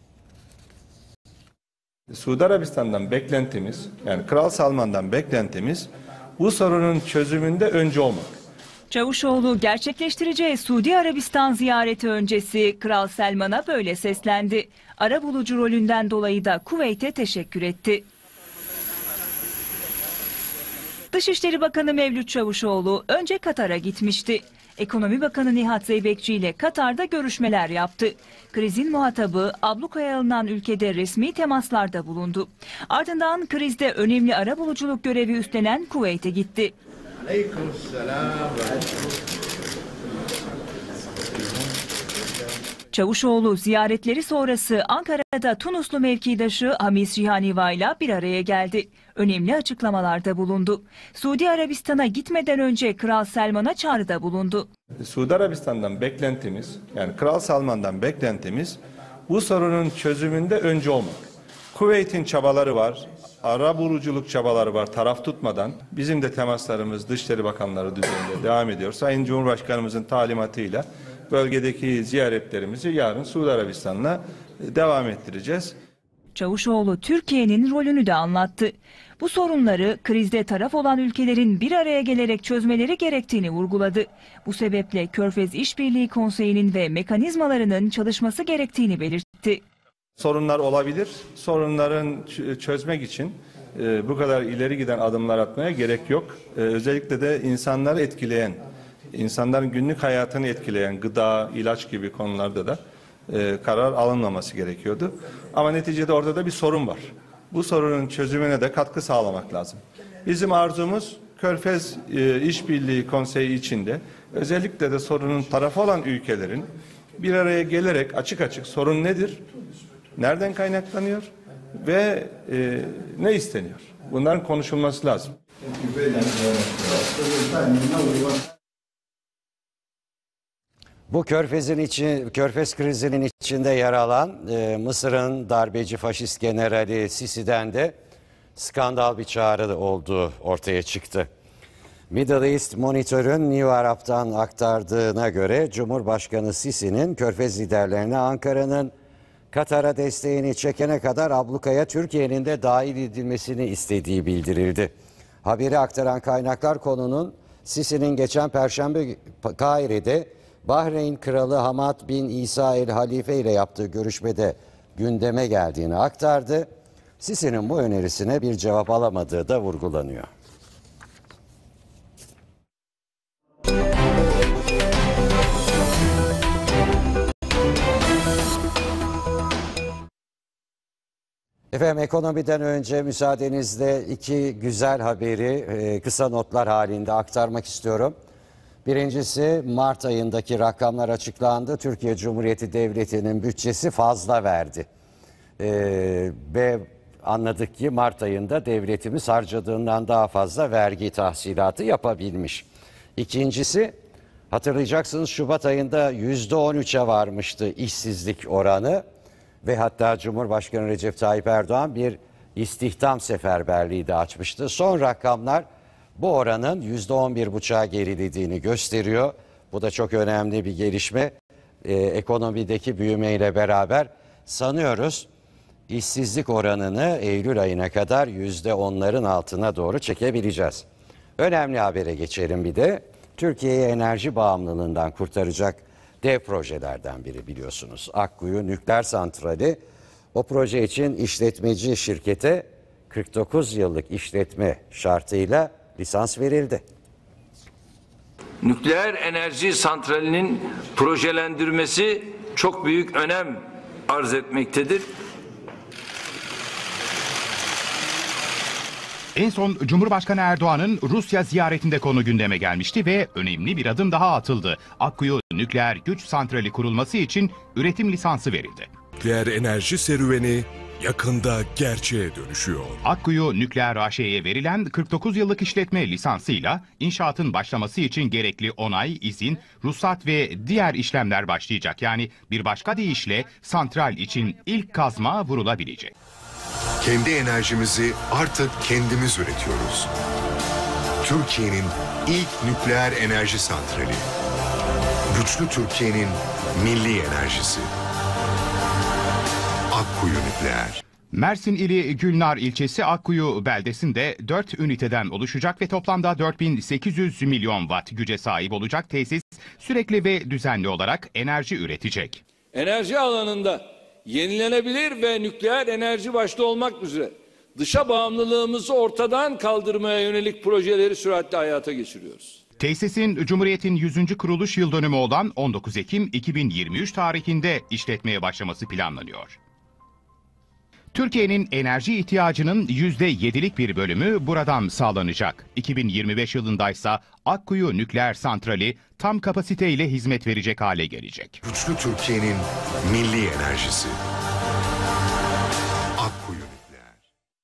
Suudi Arabistan'dan beklentimiz, yani Kral Salman'dan beklentimiz bu sorunun çözümünde öncü olmak. Çavuşoğlu gerçekleştireceği Suudi Arabistan ziyareti öncesi Kral Selman'a böyle seslendi. Arabulucu rolünden dolayı da Kuveyt'e teşekkür etti. Dışişleri Bakanı Mevlüt Çavuşoğlu önce Katar'a gitmişti. Ekonomi Bakanı Nihat Zeybekçi ile Katar'da görüşmeler yaptı. Krizin muhatabı ablukaya alınan ülkede resmi temaslarda bulundu. Ardından krizde önemli arabuluculuk görevi üstlenen Kuveyt'e gitti. Çavuşoğlu ziyaretleri sonrası Ankara'da Tunuslu mevkidaşı Hamis Rihaniva ile bir araya geldi. Önemli açıklamalarda bulundu. Suudi Arabistan'a gitmeden önce Kral Selman'a çağrıda bulundu. Suudi Arabistan'dan beklentimiz, yani Kral Salman'dan beklentimiz bu sorunun çözümünde öncü olmak. Kuveyt'in çabaları var, arabuluculuk çabaları var taraf tutmadan. Bizim de temaslarımız Dışişleri Bakanları düzeyinde devam ediyor. Sayın Cumhurbaşkanımızın talimatıyla bölgedeki ziyaretlerimizi yarın Suudi Arabistan'la devam ettireceğiz. Çavuşoğlu Türkiye'nin rolünü de anlattı. Bu sorunları krizde taraf olan ülkelerin bir araya gelerek çözmeleri gerektiğini vurguladı. Bu sebeple Körfez İşbirliği Konseyi'nin ve mekanizmalarının çalışması gerektiğini belirtti. Sorunlar olabilir. Sorunların çözmek için e, bu kadar ileri giden adımlar atmaya gerek yok. E, özellikle de insanları etkileyen, insanların günlük hayatını etkileyen gıda, ilaç gibi konularda da e, karar alınmaması gerekiyordu. Ama neticede orada da bir sorun var. Bu sorunun çözümüne de katkı sağlamak lazım. Bizim arzumuz Körfez e, İşbirliği Konseyi içinde özellikle de sorunun tarafı olan ülkelerin bir araya gelerek açık açık sorun nedir, nereden kaynaklanıyor ve e, ne isteniyor? Bunların konuşulması lazım. Bu Körfez'in içi, Körfez krizinin içinde yer alan e, Mısır'ın darbeci faşist generali Sisi'den de skandal bir çağrı olduğu ortaya çıktı. Middle East Monitor'ın New Arab'tan aktardığına göre Cumhurbaşkanı Sisi'nin Körfez liderlerine Ankara'nın Katar'a desteğini çekene kadar ablukaya Türkiye'nin de dahil edilmesini istediği bildirildi. Haberi aktaran kaynaklar konunun Sisi'nin geçen Perşembe Kahire'de Bahreyn Kralı Hamad bin İsa el Halife ile yaptığı görüşmede gündeme geldiğini aktardı. Sisi'nin bu önerisine bir cevap alamadığı da vurgulanıyor. Efendim ekonomiden önce müsaadenizle iki güzel haberi kısa notlar halinde aktarmak istiyorum. Birincisi Mart ayındaki rakamlar açıklandı. Türkiye Cumhuriyeti Devleti'nin bütçesi fazla verdi. Ee, ve anladık ki Mart ayında devletimiz harcadığından daha fazla vergi tahsilatı yapabilmiş. İkincisi hatırlayacaksınız Şubat ayında yüzde on üçe varmıştı işsizlik oranı. Ve hatta Cumhurbaşkanı Recep Tayyip Erdoğan bir istihdam seferberliği de açmıştı. Son rakamlar bu oranın yüzde on bir buçuğa gerilediğini gösteriyor. Bu da çok önemli bir gelişme. Ee, ekonomideki büyümeyle beraber sanıyoruz işsizlik oranını Eylül ayına kadar yüzde onların altına doğru çekebileceğiz. Önemli habere geçelim bir de. Türkiye'yi enerji bağımlılığından kurtaracak dev projelerden biri biliyorsunuz. Akkuyu Nükleer Santrali. O proje için işletmeci şirkete kırk dokuz yıllık işletme şartıyla lisans verildi. Nükleer enerji santralinin projelendirmesi çok büyük önem arz etmektedir. En son Cumhurbaşkanı Erdoğan'ın Rusya ziyaretinde konu gündeme gelmişti ve önemli bir adım daha atıldı. Akkuyu nükleer güç santrali kurulması için üretim lisansı verildi. Nükleer enerji serüveni yakında gerçeğe dönüşüyor. Akkuyu Nükleer A Ş'ye verilen kırk dokuz yıllık işletme lisansıyla inşaatın başlaması için gerekli onay, izin, ruhsat ve diğer işlemler başlayacak. Yani bir başka deyişle santral için ilk kazma vurulabilecek. Kendi enerjimizi artık kendimiz üretiyoruz. Türkiye'nin ilk nükleer enerji santrali. Güçlü Türkiye'nin milli enerjisi. Akkuyu Nükleer. Mersin ili Gülnar ilçesi Akkuyu beldesinde dört üniteden oluşacak ve toplamda dört bin sekiz yüz milyon watt güce sahip olacak tesis sürekli ve düzenli olarak enerji üretecek. Enerji alanında yenilenebilir ve nükleer enerji başta olmak üzere dışa bağımlılığımızı ortadan kaldırmaya yönelik projeleri süratle hayata geçiriyoruz. Tesisin Cumhuriyet'in yüzüncü kuruluş yıl dönümü olan on dokuz Ekim iki bin yirmi üç tarihinde işletmeye başlaması planlanıyor. Türkiye'nin enerji ihtiyacının yüzde yedilik bir bölümü buradan sağlanacak. iki bin yirmi beş yılındaysa Akkuyu Nükleer Santrali tam kapasiteyle hizmet verecek hale gelecek. Güçlü Türkiye'nin milli enerjisi. Akkuyu Nükleer.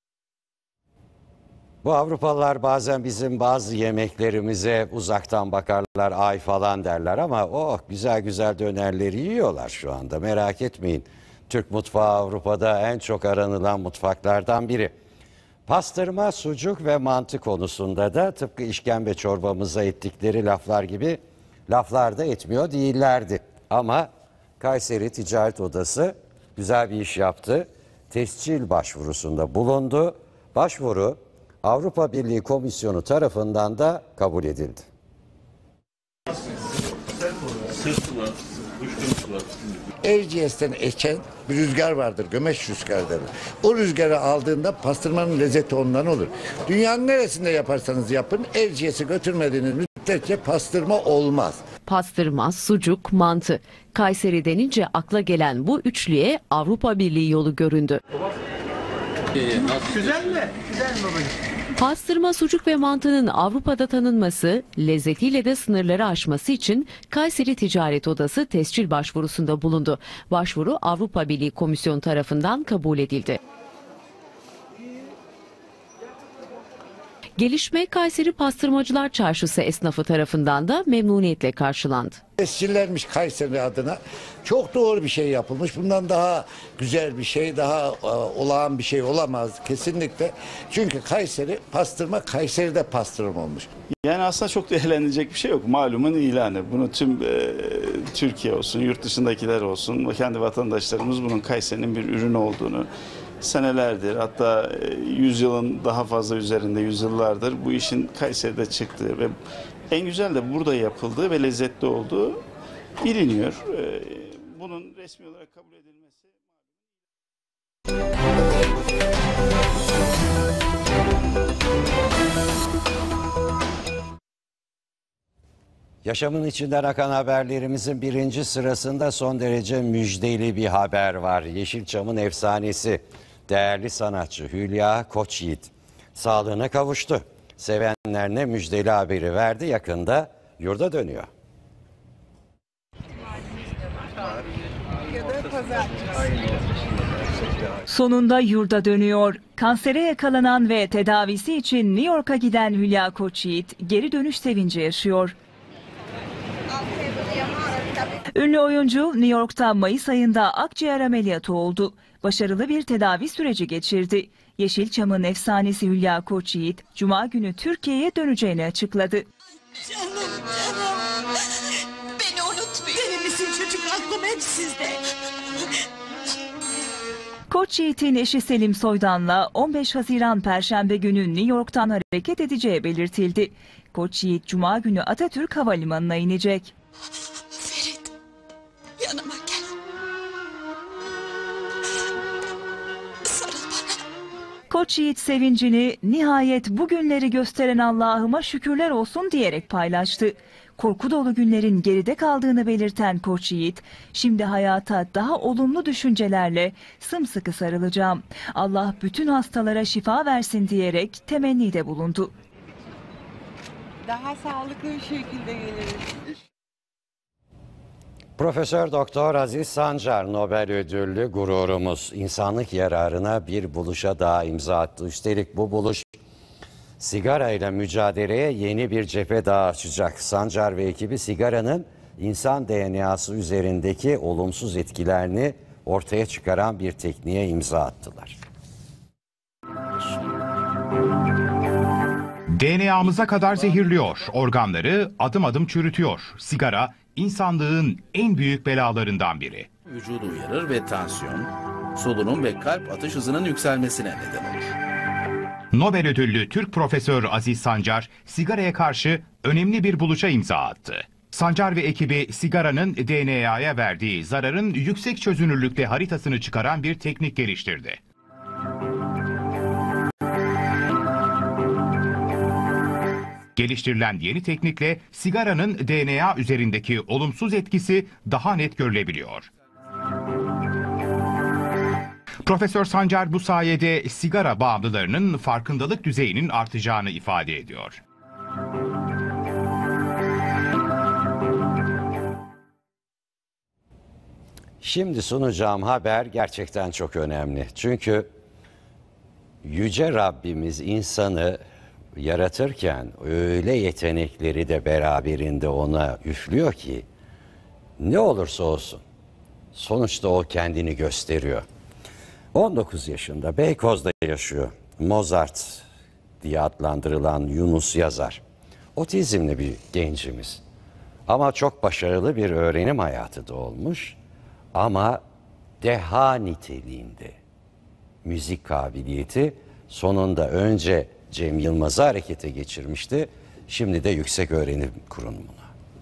Bu Avrupalılar bazen bizim bazı yemeklerimize uzaktan bakarlar, ay falan derler ama oh güzel güzel dönerleri yiyorlar şu anda, merak etmeyin. Türk mutfağı Avrupa'da en çok aranılan mutfaklardan biri. Pastırma, sucuk ve mantı konusunda da tıpkı işkembe çorbamıza ettikleri laflar gibi laflar da etmiyor değillerdi. Ama Kayseri Ticaret Odası güzel bir iş yaptı. Tescil başvurusunda bulundu. Başvuru Avrupa Birliği Komisyonu tarafından da kabul edildi. Erciyes'ten esen bir rüzgar vardır, gömeç rüzgarı denir. O rüzgarı aldığında pastırmanın lezzeti ondan olur. Dünyanın neresinde yaparsanız yapın, Erciyes'i götürmediğiniz müddetçe pastırma olmaz. Pastırma, sucuk, mantı. Kayseri denince akla gelen bu üçlüye Avrupa Birliği yolu göründü. Güzel mi? Güzel mi babacığım? Pastırma, sucuk ve mantının Avrupa'da tanınması, lezzetiyle de sınırları aşması için Kayseri Ticaret Odası tescil başvurusunda bulundu. Başvuru Avrupa Birliği Komisyonu tarafından kabul edildi. Gelişme Kayseri Pastırmacılar Çarşısı esnafı tarafından da memnuniyetle karşılandı. Tescillenmiş Kayseri adına çok doğru bir şey yapılmış. Bundan daha güzel bir şey, daha e, olağan bir şey olamaz kesinlikle. Çünkü Kayseri pastırma, Kayseri'de pastırma olmuş. Yani aslında çok da eğlenilecek bir şey yok. Malumun ilanı. Bunu tüm e, Türkiye olsun, yurt dışındakiler olsun, kendi vatandaşlarımız bunun Kayseri'nin bir ürünü olduğunu senelerdir, hatta yüzyılın daha fazla üzerinde yüzyıllardır bu işin Kayseri'de çıktığı ve en güzel de burada yapıldığı ve lezzetli olduğu biliniyor. Bunun resmi olarak kabul edilmesi... Yaşamın içinden akan haberlerimizin birinci sırasında son derece müjdeli bir haber var. Yeşilçam'ın efsanesi, değerli sanatçı Hülya Koçyiğit sağlığına kavuştu. Sevenlerine müjdeli haberi verdi. Yakında yurda dönüyor. Sonunda yurda dönüyor. Kansere yakalanan ve tedavisi için New York'a giden Hülya Koçyiğit geri dönüş sevinci yaşıyor. Ünlü oyuncu New York'ta Mayıs ayında akciğer ameliyatı oldu. Başarılı bir tedavi süreci geçirdi. Yeşilçam'ın efsanesi Hülya Koçyiğit, Cuma günü Türkiye'ye döneceğini açıkladı. Canım, canım. Beni unutmayın. Benim misin çocuk, aklım hep sizde. Koçyiğit'in eşi Selim Soydan'la on beş Haziran Perşembe günü New York'tan hareket edeceği belirtildi. Koçyiğit Cuma günü Atatürk Havalimanı'na inecek. Ferit, yanıma gel. Sarıl bana. Koçyiğit sevincini nihayet bugünleri gösteren Allah'ıma şükürler olsun diyerek paylaştı. Korku dolu günlerin geride kaldığını belirten Koç Yiğit, şimdi hayata daha olumlu düşüncelerle sımsıkı sarılacağım. Allah bütün hastalara şifa versin diyerek temennide bulundu. Daha sağlıklı bir şekilde geliriz. Profesör Doktor Aziz Sancar Nobel ödüllü gururumuz insanlık yararına bir buluşa daha imza attı. Üstelik bu buluş sigara ile mücadeleye yeni bir cephe daha açacak. Sancar ve ekibi sigaranın insan D N A'sı üzerindeki olumsuz etkilerini ortaya çıkaran bir tekniğe imza attılar. D N A'mıza kadar zehirliyor, organları adım adım çürütüyor. Sigara, insanlığın en büyük belalarından biri. Vücudu uyarır ve tansiyon, solunum ve kalp atış hızının yükselmesine neden olur. Nobel ödüllü Türk Profesör Aziz Sancar, sigaraya karşı önemli bir buluşa imza attı. Sancar ve ekibi sigaranın D N A'ya verdiği zararın yüksek çözünürlükte haritasını çıkaran bir teknik geliştirdi. Geliştirilen yeni teknikle sigaranın D N A üzerindeki olumsuz etkisi daha net görülebiliyor. Profesör Sancar bu sayede sigara bağımlılarının farkındalık düzeyinin artacağını ifade ediyor. Şimdi sunacağım haber gerçekten çok önemli. Çünkü Yüce Rabbimiz insanı yaratırken öyle yetenekleri de beraberinde ona üflüyor ki ne olursa olsun sonuçta o kendini gösteriyor. on dokuz yaşında Beykoz'da yaşıyor. Mozart diye adlandırılan Yunus Yazar. Otizmli bir gencimiz. Ama çok başarılı bir öğrenim hayatı da olmuş. Ama deha niteliğinde müzik kabiliyeti sonunda önce Cem Yılmaz'ı harekete geçirmişti. Şimdi de Yüksek Öğrenim Kurumu'na.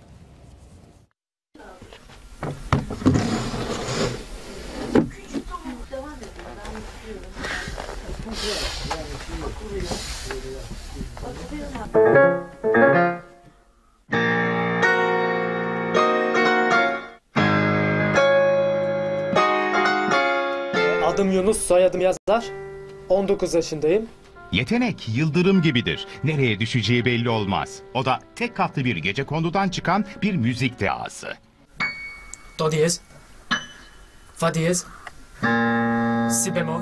Adım Yunus, soyadım Yazar. on dokuz yaşındayım. Yetenek yıldırım gibidir. Nereye düşeceği belli olmaz. O da tek katlı bir gecekondudan çıkan bir müzik dehası. Do diyez, fa diyez, si bemol.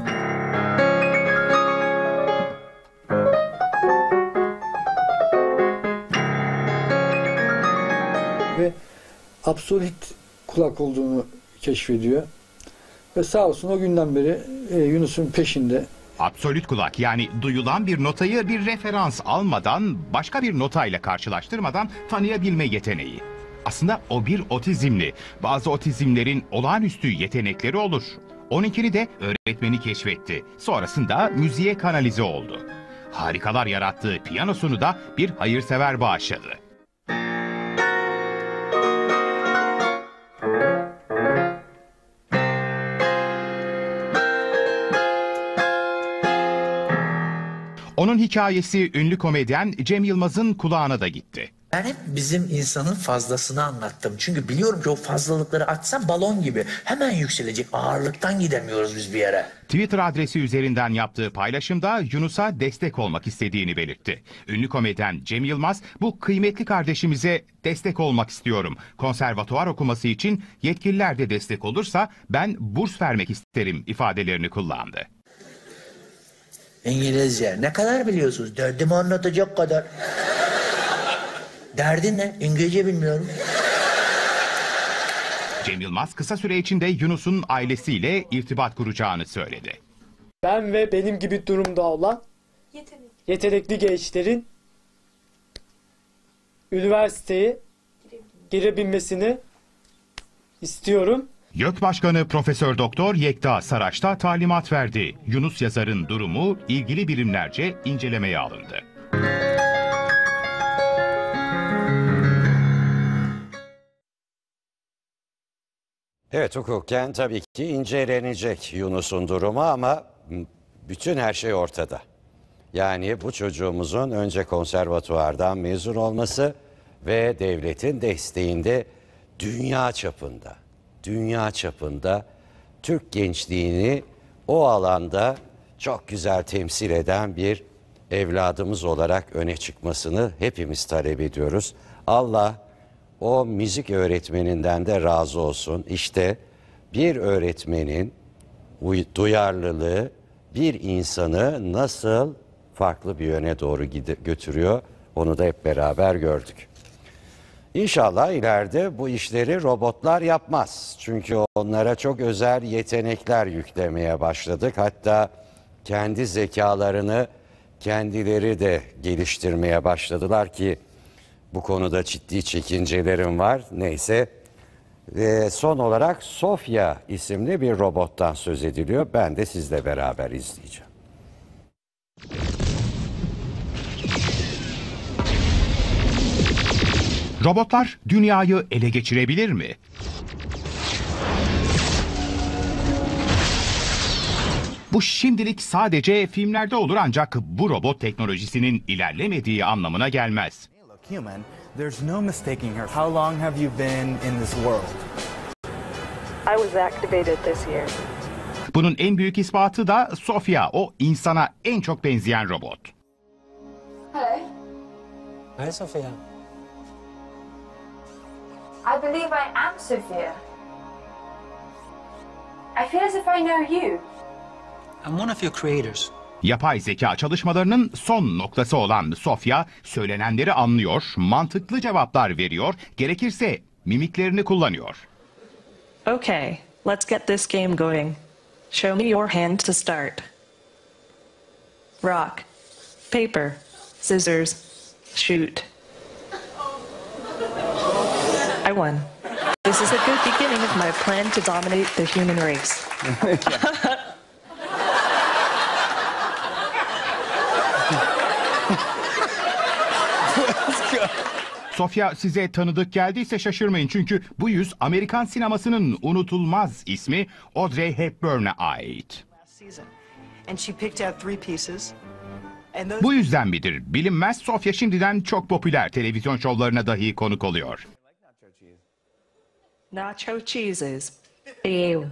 Ve absolut kulak olduğunu keşfediyor. Ve sağ olsun o günden beri e, Yunus'un peşinde. Absolut kulak, yani duyulan bir notayı bir referans almadan, başka bir notayla karşılaştırmadan tanıyabilme yeteneği. Aslında o bir otizmli. Bazı otizmlerin olağanüstü yetenekleri olur. Onunkini de öğretmeni keşfetti. Sonrasında müziğe kanalize oldu. Harikalar yarattığı piyanosunu da bir hayırsever bağışladı. Onun hikayesi ünlü komedyen Cem Yılmaz'ın kulağına da gitti. Ben hep bizim insanın fazlasını anlattım. Çünkü biliyorum ki o fazlalıkları açsam balon gibi hemen yükselecek. Ağırlıktan gidemiyoruz biz bir yere. Twitter adresi üzerinden yaptığı paylaşımda Yunus'a destek olmak istediğini belirtti. Ünlü komedyen Cem Yılmaz, bu kıymetli kardeşimize destek olmak istiyorum. Konservatuvar okuması için yetkililer de destek olursa ben burs vermek isterim ifadelerini kullandı. İngilizce ne kadar biliyorsunuz? Derdimi anlatacak kadar. Derdin ne? İngilizce bilmiyorum. Cem Yılmaz kısa süre içinde Yunus'un ailesiyle irtibat kuracağını söyledi. Ben ve benim gibi durumda olan Yetenek. yetenekli gençlerin üniversiteye girebilmesini istiyorum. YÖK Başkanı Profesör Doktor Yekta Saraç da talimat verdi. Yunus Yazar'ın durumu ilgili birimlerce incelemeye alındı. Evet, hukuken tabii ki incelenecek Yunus'un durumu ama bütün her şey ortada. Yani bu çocuğumuzun önce konservatuvardan mezun olması ve devletin desteğinde dünya çapında, dünya çapında Türk gençliğini o alanda çok güzel temsil eden bir evladımız olarak öne çıkmasını hepimiz talep ediyoruz. Allah o müzik öğretmeninden de razı olsun. İşte bir öğretmenin duyarlılığı bir insanı nasıl farklı bir yöne doğru götürüyor, onu da hep beraber gördük. İnşallah ileride bu işleri robotlar yapmaz. Çünkü onlara çok özel yetenekler yüklemeye başladık. Hatta kendi zekalarını kendileri de geliştirmeye başladılar ki bu konuda ciddi çekincelerim var. Neyse, ve son olarak Sofya isimli bir robottan söz ediliyor. Ben de sizle beraber izleyeceğim. Robotlar dünyayı ele geçirebilir mi? Bu şimdilik sadece filmlerde olur, ancak bu robot teknolojisinin ilerlemediği anlamına gelmez. Human, there's no mistaking her. How long have you been in this world? I was activated this year. Bunun en büyük ispatı da Sofya, o insana en çok benzeyen robot. Hello. Hi, Sophia. I believe I am Sophia. I feel as if I know you. I'm one of your creators. Yapay zeka çalışmalarının son noktası olan Sofya, söylenenleri anlıyor, mantıklı cevaplar veriyor, gerekirse mimiklerini kullanıyor. Okay, let's get this game going. Show me your hand to start. Rock, paper, scissors, shoot. I won. This is a good beginning of my plan to dominate the human race. Sofya size tanıdık geldiyse şaşırmayın, çünkü bu yüz Amerikan sinemasının unutulmaz ismi Audrey Hepburn'e ait. Bu yüzden midir bilinmez, Sofya şimdiden çok popüler televizyon şovlarına dahi konuk oluyor. Nacho cheeses. Ew.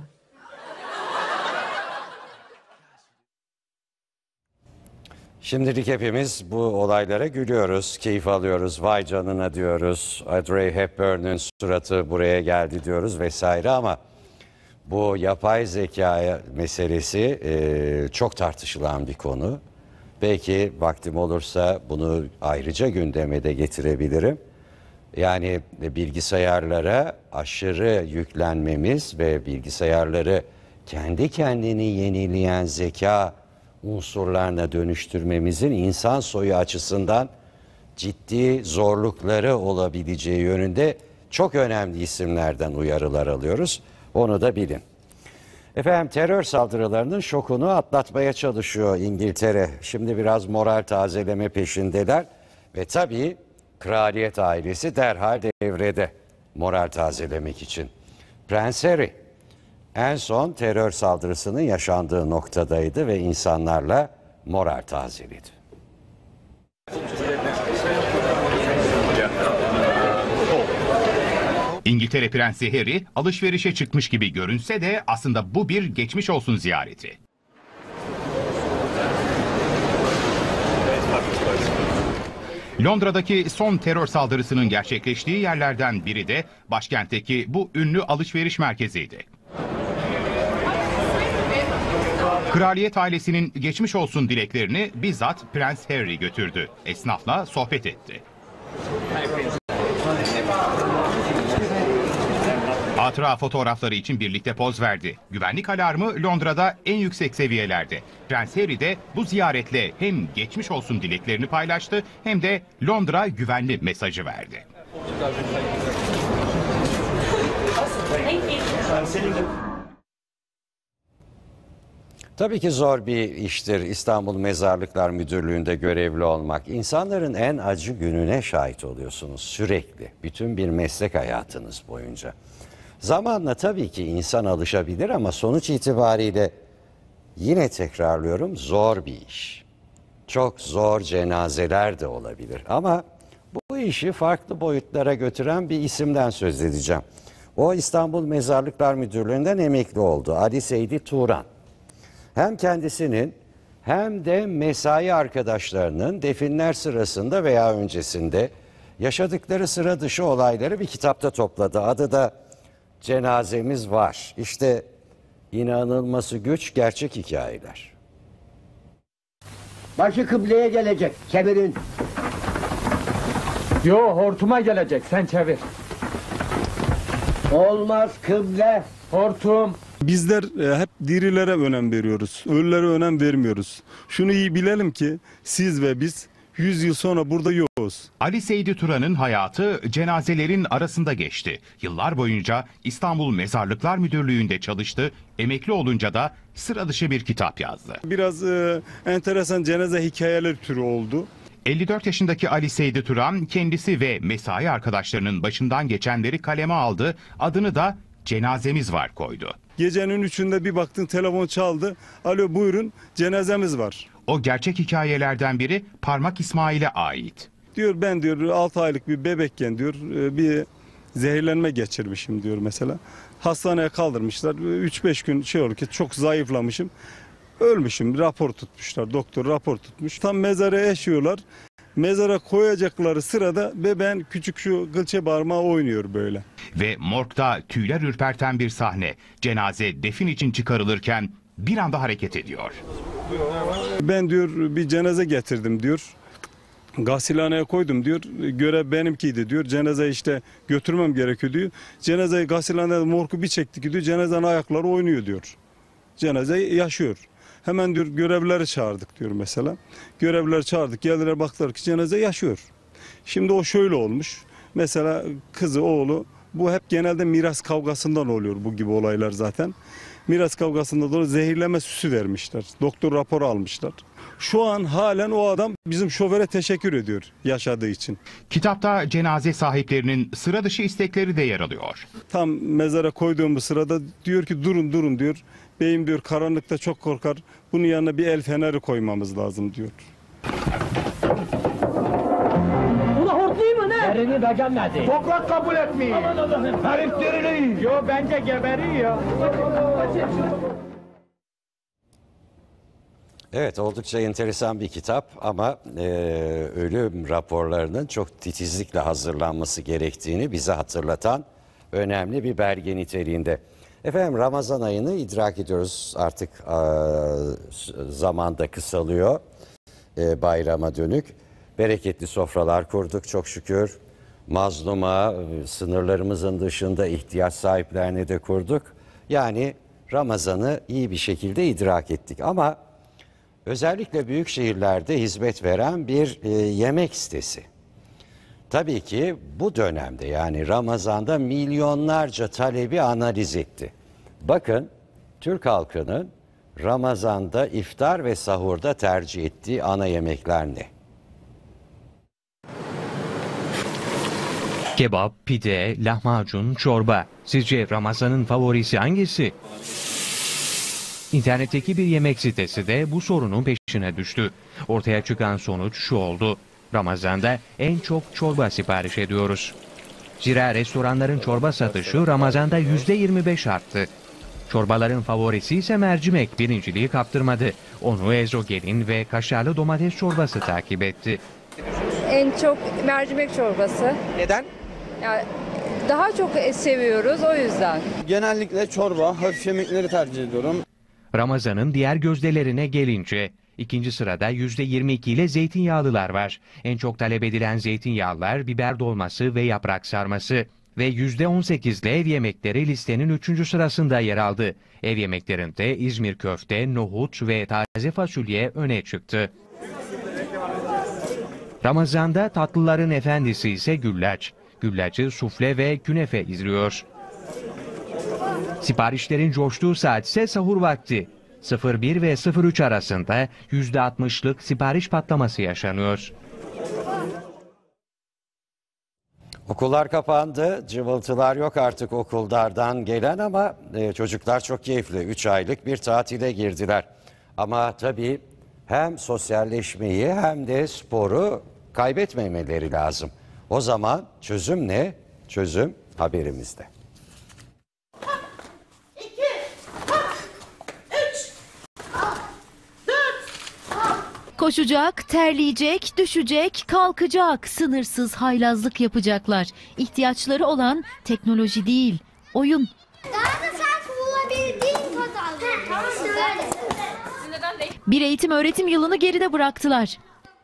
Şimdilik hepimiz bu olaylara gülüyoruz, keyif alıyoruz, vay canına diyoruz, Audrey Hepburn'un suratı buraya geldi diyoruz vesaire, ama bu yapay zeka meselesi e, çok tartışılan bir konu. Belki vaktim olursa bunu ayrıca gündeme de getirebilirim. Yani bilgisayarlara aşırı yüklenmemiz ve bilgisayarları kendi kendini yenileyen zeka unsurlarına dönüştürmemizin insan soyu açısından ciddi zorlukları olabileceği yönünde çok önemli isimlerden uyarılar alıyoruz. Onu da bilin. Efendim, terör saldırılarının şokunu atlatmaya çalışıyor İngiltere. Şimdi biraz moral tazeleme peşindeler ve tabii kraliyet ailesi derhal devrede moral tazelemek için. Prens Harry en son terör saldırısının yaşandığı noktadaydı ve insanlarla moral tazeledi. İngiltere Prensi Harry alışverişe çıkmış gibi görünse de aslında bu bir geçmiş olsun ziyareti. Londra'daki son terör saldırısının gerçekleştiği yerlerden biri de başkentteki bu ünlü alışveriş merkeziydi. Kraliyet ailesinin geçmiş olsun dileklerini bizzat Prens Harry götürdü. Esnafla sohbet etti. Hatıra fotoğrafları için birlikte poz verdi. Güvenlik alarmı Londra'da en yüksek seviyelerde. Prens Harry de bu ziyaretle hem geçmiş olsun dileklerini paylaştı hem de Londra güvenli mesajı verdi. Tabii ki zor bir iştir İstanbul Mezarlıklar Müdürlüğü'nde görevli olmak. İnsanların en acı gününe şahit oluyorsunuz sürekli, bütün bir meslek hayatınız boyunca. Zamanla tabii ki insan alışabilir ama sonuç itibariyle yine tekrarlıyorum, zor bir iş. Çok zor cenazeler de olabilir ama bu işi farklı boyutlara götüren bir isimden söz edeceğim. O İstanbul Mezarlıklar Müdürlüğü'nden emekli oldu. Ali Seydi Turan. Hem kendisinin hem de mesai arkadaşlarının definler sırasında veya öncesinde yaşadıkları sıra dışı olayları bir kitapta topladı. Adı da Cenazemiz Var. İşte inanılması güç gerçek hikayeler. Başı kıbleye gelecek. Çevirin. Yo, hortuma gelecek. Sen çevir. Olmaz kıble. Hortum. Bizler e, hep dirilere önem veriyoruz. Ölülere önem vermiyoruz. Şunu iyi bilelim ki siz ve biz yüz yıl sonra burada yokuz. Ali Seydi Turan'ın hayatı cenazelerin arasında geçti. Yıllar boyunca İstanbul Mezarlıklar Müdürlüğü'nde çalıştı. Emekli olunca da sıra dışı bir kitap yazdı. Biraz e, enteresan cenaze hikayeleri türü oldu. elli dört yaşındaki Ali Seydi Turan kendisi ve mesai arkadaşlarının başından geçenleri kaleme aldı. Adını da Cenazemiz Var koydu. Gecenin üçünde bir baktın telefon çaldı. Alo buyurun cenazemiz var. O gerçek hikayelerden biri Parmak İsmail'e ait. Diyor ben diyor altı aylık bir bebekken diyor bir zehirlenme geçirmişim diyor mesela. Hastaneye kaldırmışlar. üç beş gün şey oldu ki çok zayıflamışım. Ölmüşüm, rapor tutmuşlar. Doktor rapor tutmuş. Tam mezara eşiyorlar. Mezara koyacakları sırada bebeğin küçük şu kılçe parmağı oynuyor böyle. Ve morgda tüyler ürperten bir sahne. Cenaze defin için çıkarılırken bir anda hareket ediyor. Ben diyor bir cenaze getirdim diyor. Gasilhaneye koydum diyor. Görev benimkiydi diyor. Cenaze işte götürmem gerekiyor diyor. Cenazeyi gasilhanede morgu bir çektik diyor. Cenazenin ayakları oynuyor diyor. Cenaze yaşıyor. Hemen diyor görevlileri çağırdık diyor mesela. Görevlileri çağırdık. Geldiler baktılar ki cenaze yaşıyor. Şimdi o şöyle olmuş. Mesela kızı, oğlu bu hep genelde miras kavgasından oluyor bu gibi olaylar zaten. Miras kavgasında dolayı zehirleme süsü vermişler. Doktor raporu almışlar. Şu an halen o adam bizim şoföre teşekkür ediyor yaşadığı için. Kitapta cenaze sahiplerinin sıra dışı istekleri de yer alıyor. Tam mezara koyduğumuz sırada diyor ki durun durun diyor. Beyim diyor karanlıkta çok korkar. Bunun yanına bir el feneri koymamız lazım diyor. Bu da hortlayayım mı ne? Derini beğenmedi. Toprak kabul etmiyor. Herif diriliyor. Yo bence geberiyor. Evet, oldukça enteresan bir kitap ama e, ölüm raporlarının çok titizlikle hazırlanması gerektiğini bize hatırlatan önemli bir belge niteliğinde. Efendim Ramazan ayını idrak ediyoruz, artık e, zaman da kısalıyor e, bayrama dönük. Bereketli sofralar kurduk çok şükür. Mazluma, sınırlarımızın dışında ihtiyaç sahiplerine de kurduk. Yani Ramazan'ı iyi bir şekilde idrak ettik ama özellikle büyük şehirlerde hizmet veren bir e, yemek sitesi. Tabii ki bu dönemde yani Ramazan'da milyonlarca talebi analiz etti. Bakın Türk halkının Ramazan'da iftar ve sahurda tercih ettiği ana yemekler ne? Kebap, pide, lahmacun, çorba. Sizce Ramazan'ın favorisi hangisi? İnternetteki bir yemek sitesi de bu sorunun peşine düştü. Ortaya çıkan sonuç şu oldu. Ramazan'da en çok çorba sipariş ediyoruz. Zira restoranların çorba satışı Ramazan'da yüzde yirmi beş arttı. Çorbaların favorisi ise mercimek birinciliği kaptırmadı. Onu ezogelin ve kaşarlı domates çorbası takip etti. En çok mercimek çorbası. Neden? Yani daha çok seviyoruz o yüzden. Genellikle çorba, hafif yemekleri tercih ediyorum. Ramazan'ın diğer gözdelerine gelince ikinci sırada yüzde yirmi iki ile zeytinyağlılar var. En çok talep edilen zeytinyağlılar biber dolması ve yaprak sarması ve yüzde on sekiz ile ev yemekleri listenin üçüncü sırasında yer aldı. Ev yemeklerinde İzmir köfte, nohut ve taze fasulye öne çıktı. Ramazan'da tatlıların efendisi ise güllaç. Güllacı, sufle ve künefe izliyor. Siparişlerin coştuğu saat ise sahur vakti. sıfır bir ve sıfır üç arasında yüzde altmışlık sipariş patlaması yaşanıyor. Okullar kapandı, cıvıltılar yok artık okullardan gelen ama e, çocuklar çok keyifli. üç aylık bir tatile girdiler. Ama tabii hem sosyalleşmeyi hem de sporu kaybetmemeleri lazım. O zaman çözüm ne? Çözüm haberimizde. Koşacak, terleyecek, düşecek, kalkacak, sınırsız haylazlık yapacaklar. İhtiyaçları olan teknoloji değil, oyun. Daha da sen bulabildiğin kadar. Bir eğitim öğretim yılını geride bıraktılar.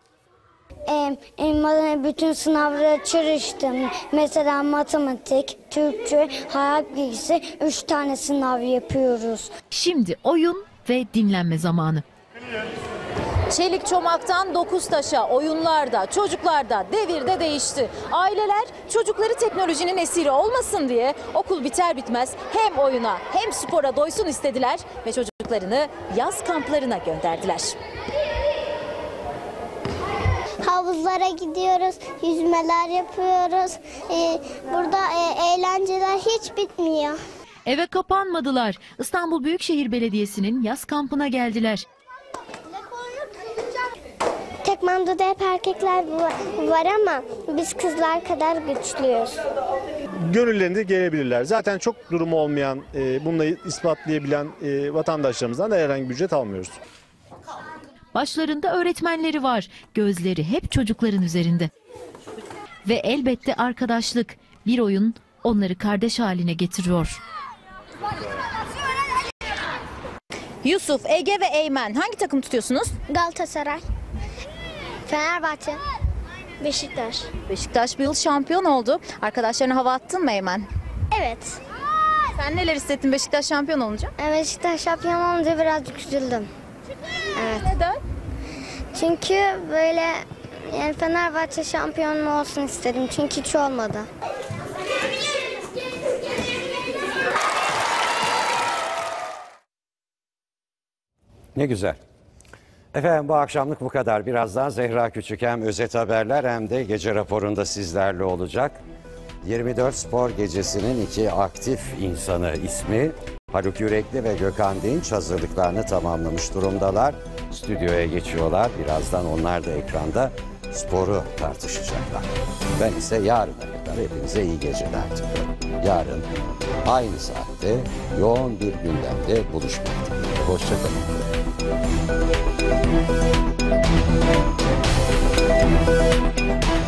Ee, bütün sınavlara çalıştım. Mesela matematik, Türkçe, hayat bilgisi, üç tane sınav yapıyoruz. Şimdi oyun ve dinlenme zamanı. Çelik çomaktan dokuz taşa, oyunlarda, çocuklarda, devirde değişti. Aileler çocukları teknolojinin esiri olmasın diye okul biter bitmez hem oyuna hem spora doysun istediler ve çocuklarını yaz kamplarına gönderdiler. Havuzlara gidiyoruz, yüzmeler yapıyoruz. Ee, burada e, eğlenceler hiç bitmiyor. Eve kapanmadılar. İstanbul Büyükşehir Belediyesi'nin yaz kampına geldiler. Tekmando'da hep erkekler var ama biz kızlar kadar güçlüyüz. Gönüllerinde gelebilirler. Zaten çok durumu olmayan, bununla ispatlayabilen vatandaşlarımızdan da herhangi bir ücret almıyoruz. Başlarında öğretmenleri var. Gözleri hep çocukların üzerinde. Ve elbette arkadaşlık. Bir oyun onları kardeş haline getiriyor. Yusuf, Ege ve Eymen hangi takım tutuyorsunuz? Galatasaray, Fenerbahçe, Beşiktaş. Beşiktaş bu yıl şampiyon oldu. Arkadaşlarına hava attın mı Eymen? Evet. Sen neler hissettin Beşiktaş şampiyon olunca? Beşiktaş şampiyon olunca birazcık üzüldüm. Evet. Neden? Çünkü böyle yani Fenerbahçe şampiyon olsun istedim. Çünkü hiç olmadı. Ne güzel. Efendim bu akşamlık bu kadar. Birazdan Zehra Küçük hem özet haberler hem de gece raporunda sizlerle olacak. yirmi dört Spor Gecesi'nin iki aktif insanı ismi Haluk Yürekli ve Gökhan Dinç hazırlıklarını tamamlamış durumdalar. Stüdyoya geçiyorlar. Birazdan onlar da ekranda sporu tartışacaklar. Ben ise yarına kadar hepinize iyi geceler diliyorum. Yarın aynı saatte yoğun bir gündemde buluşmak dileğiyle. Hoşçakalın. Thank you.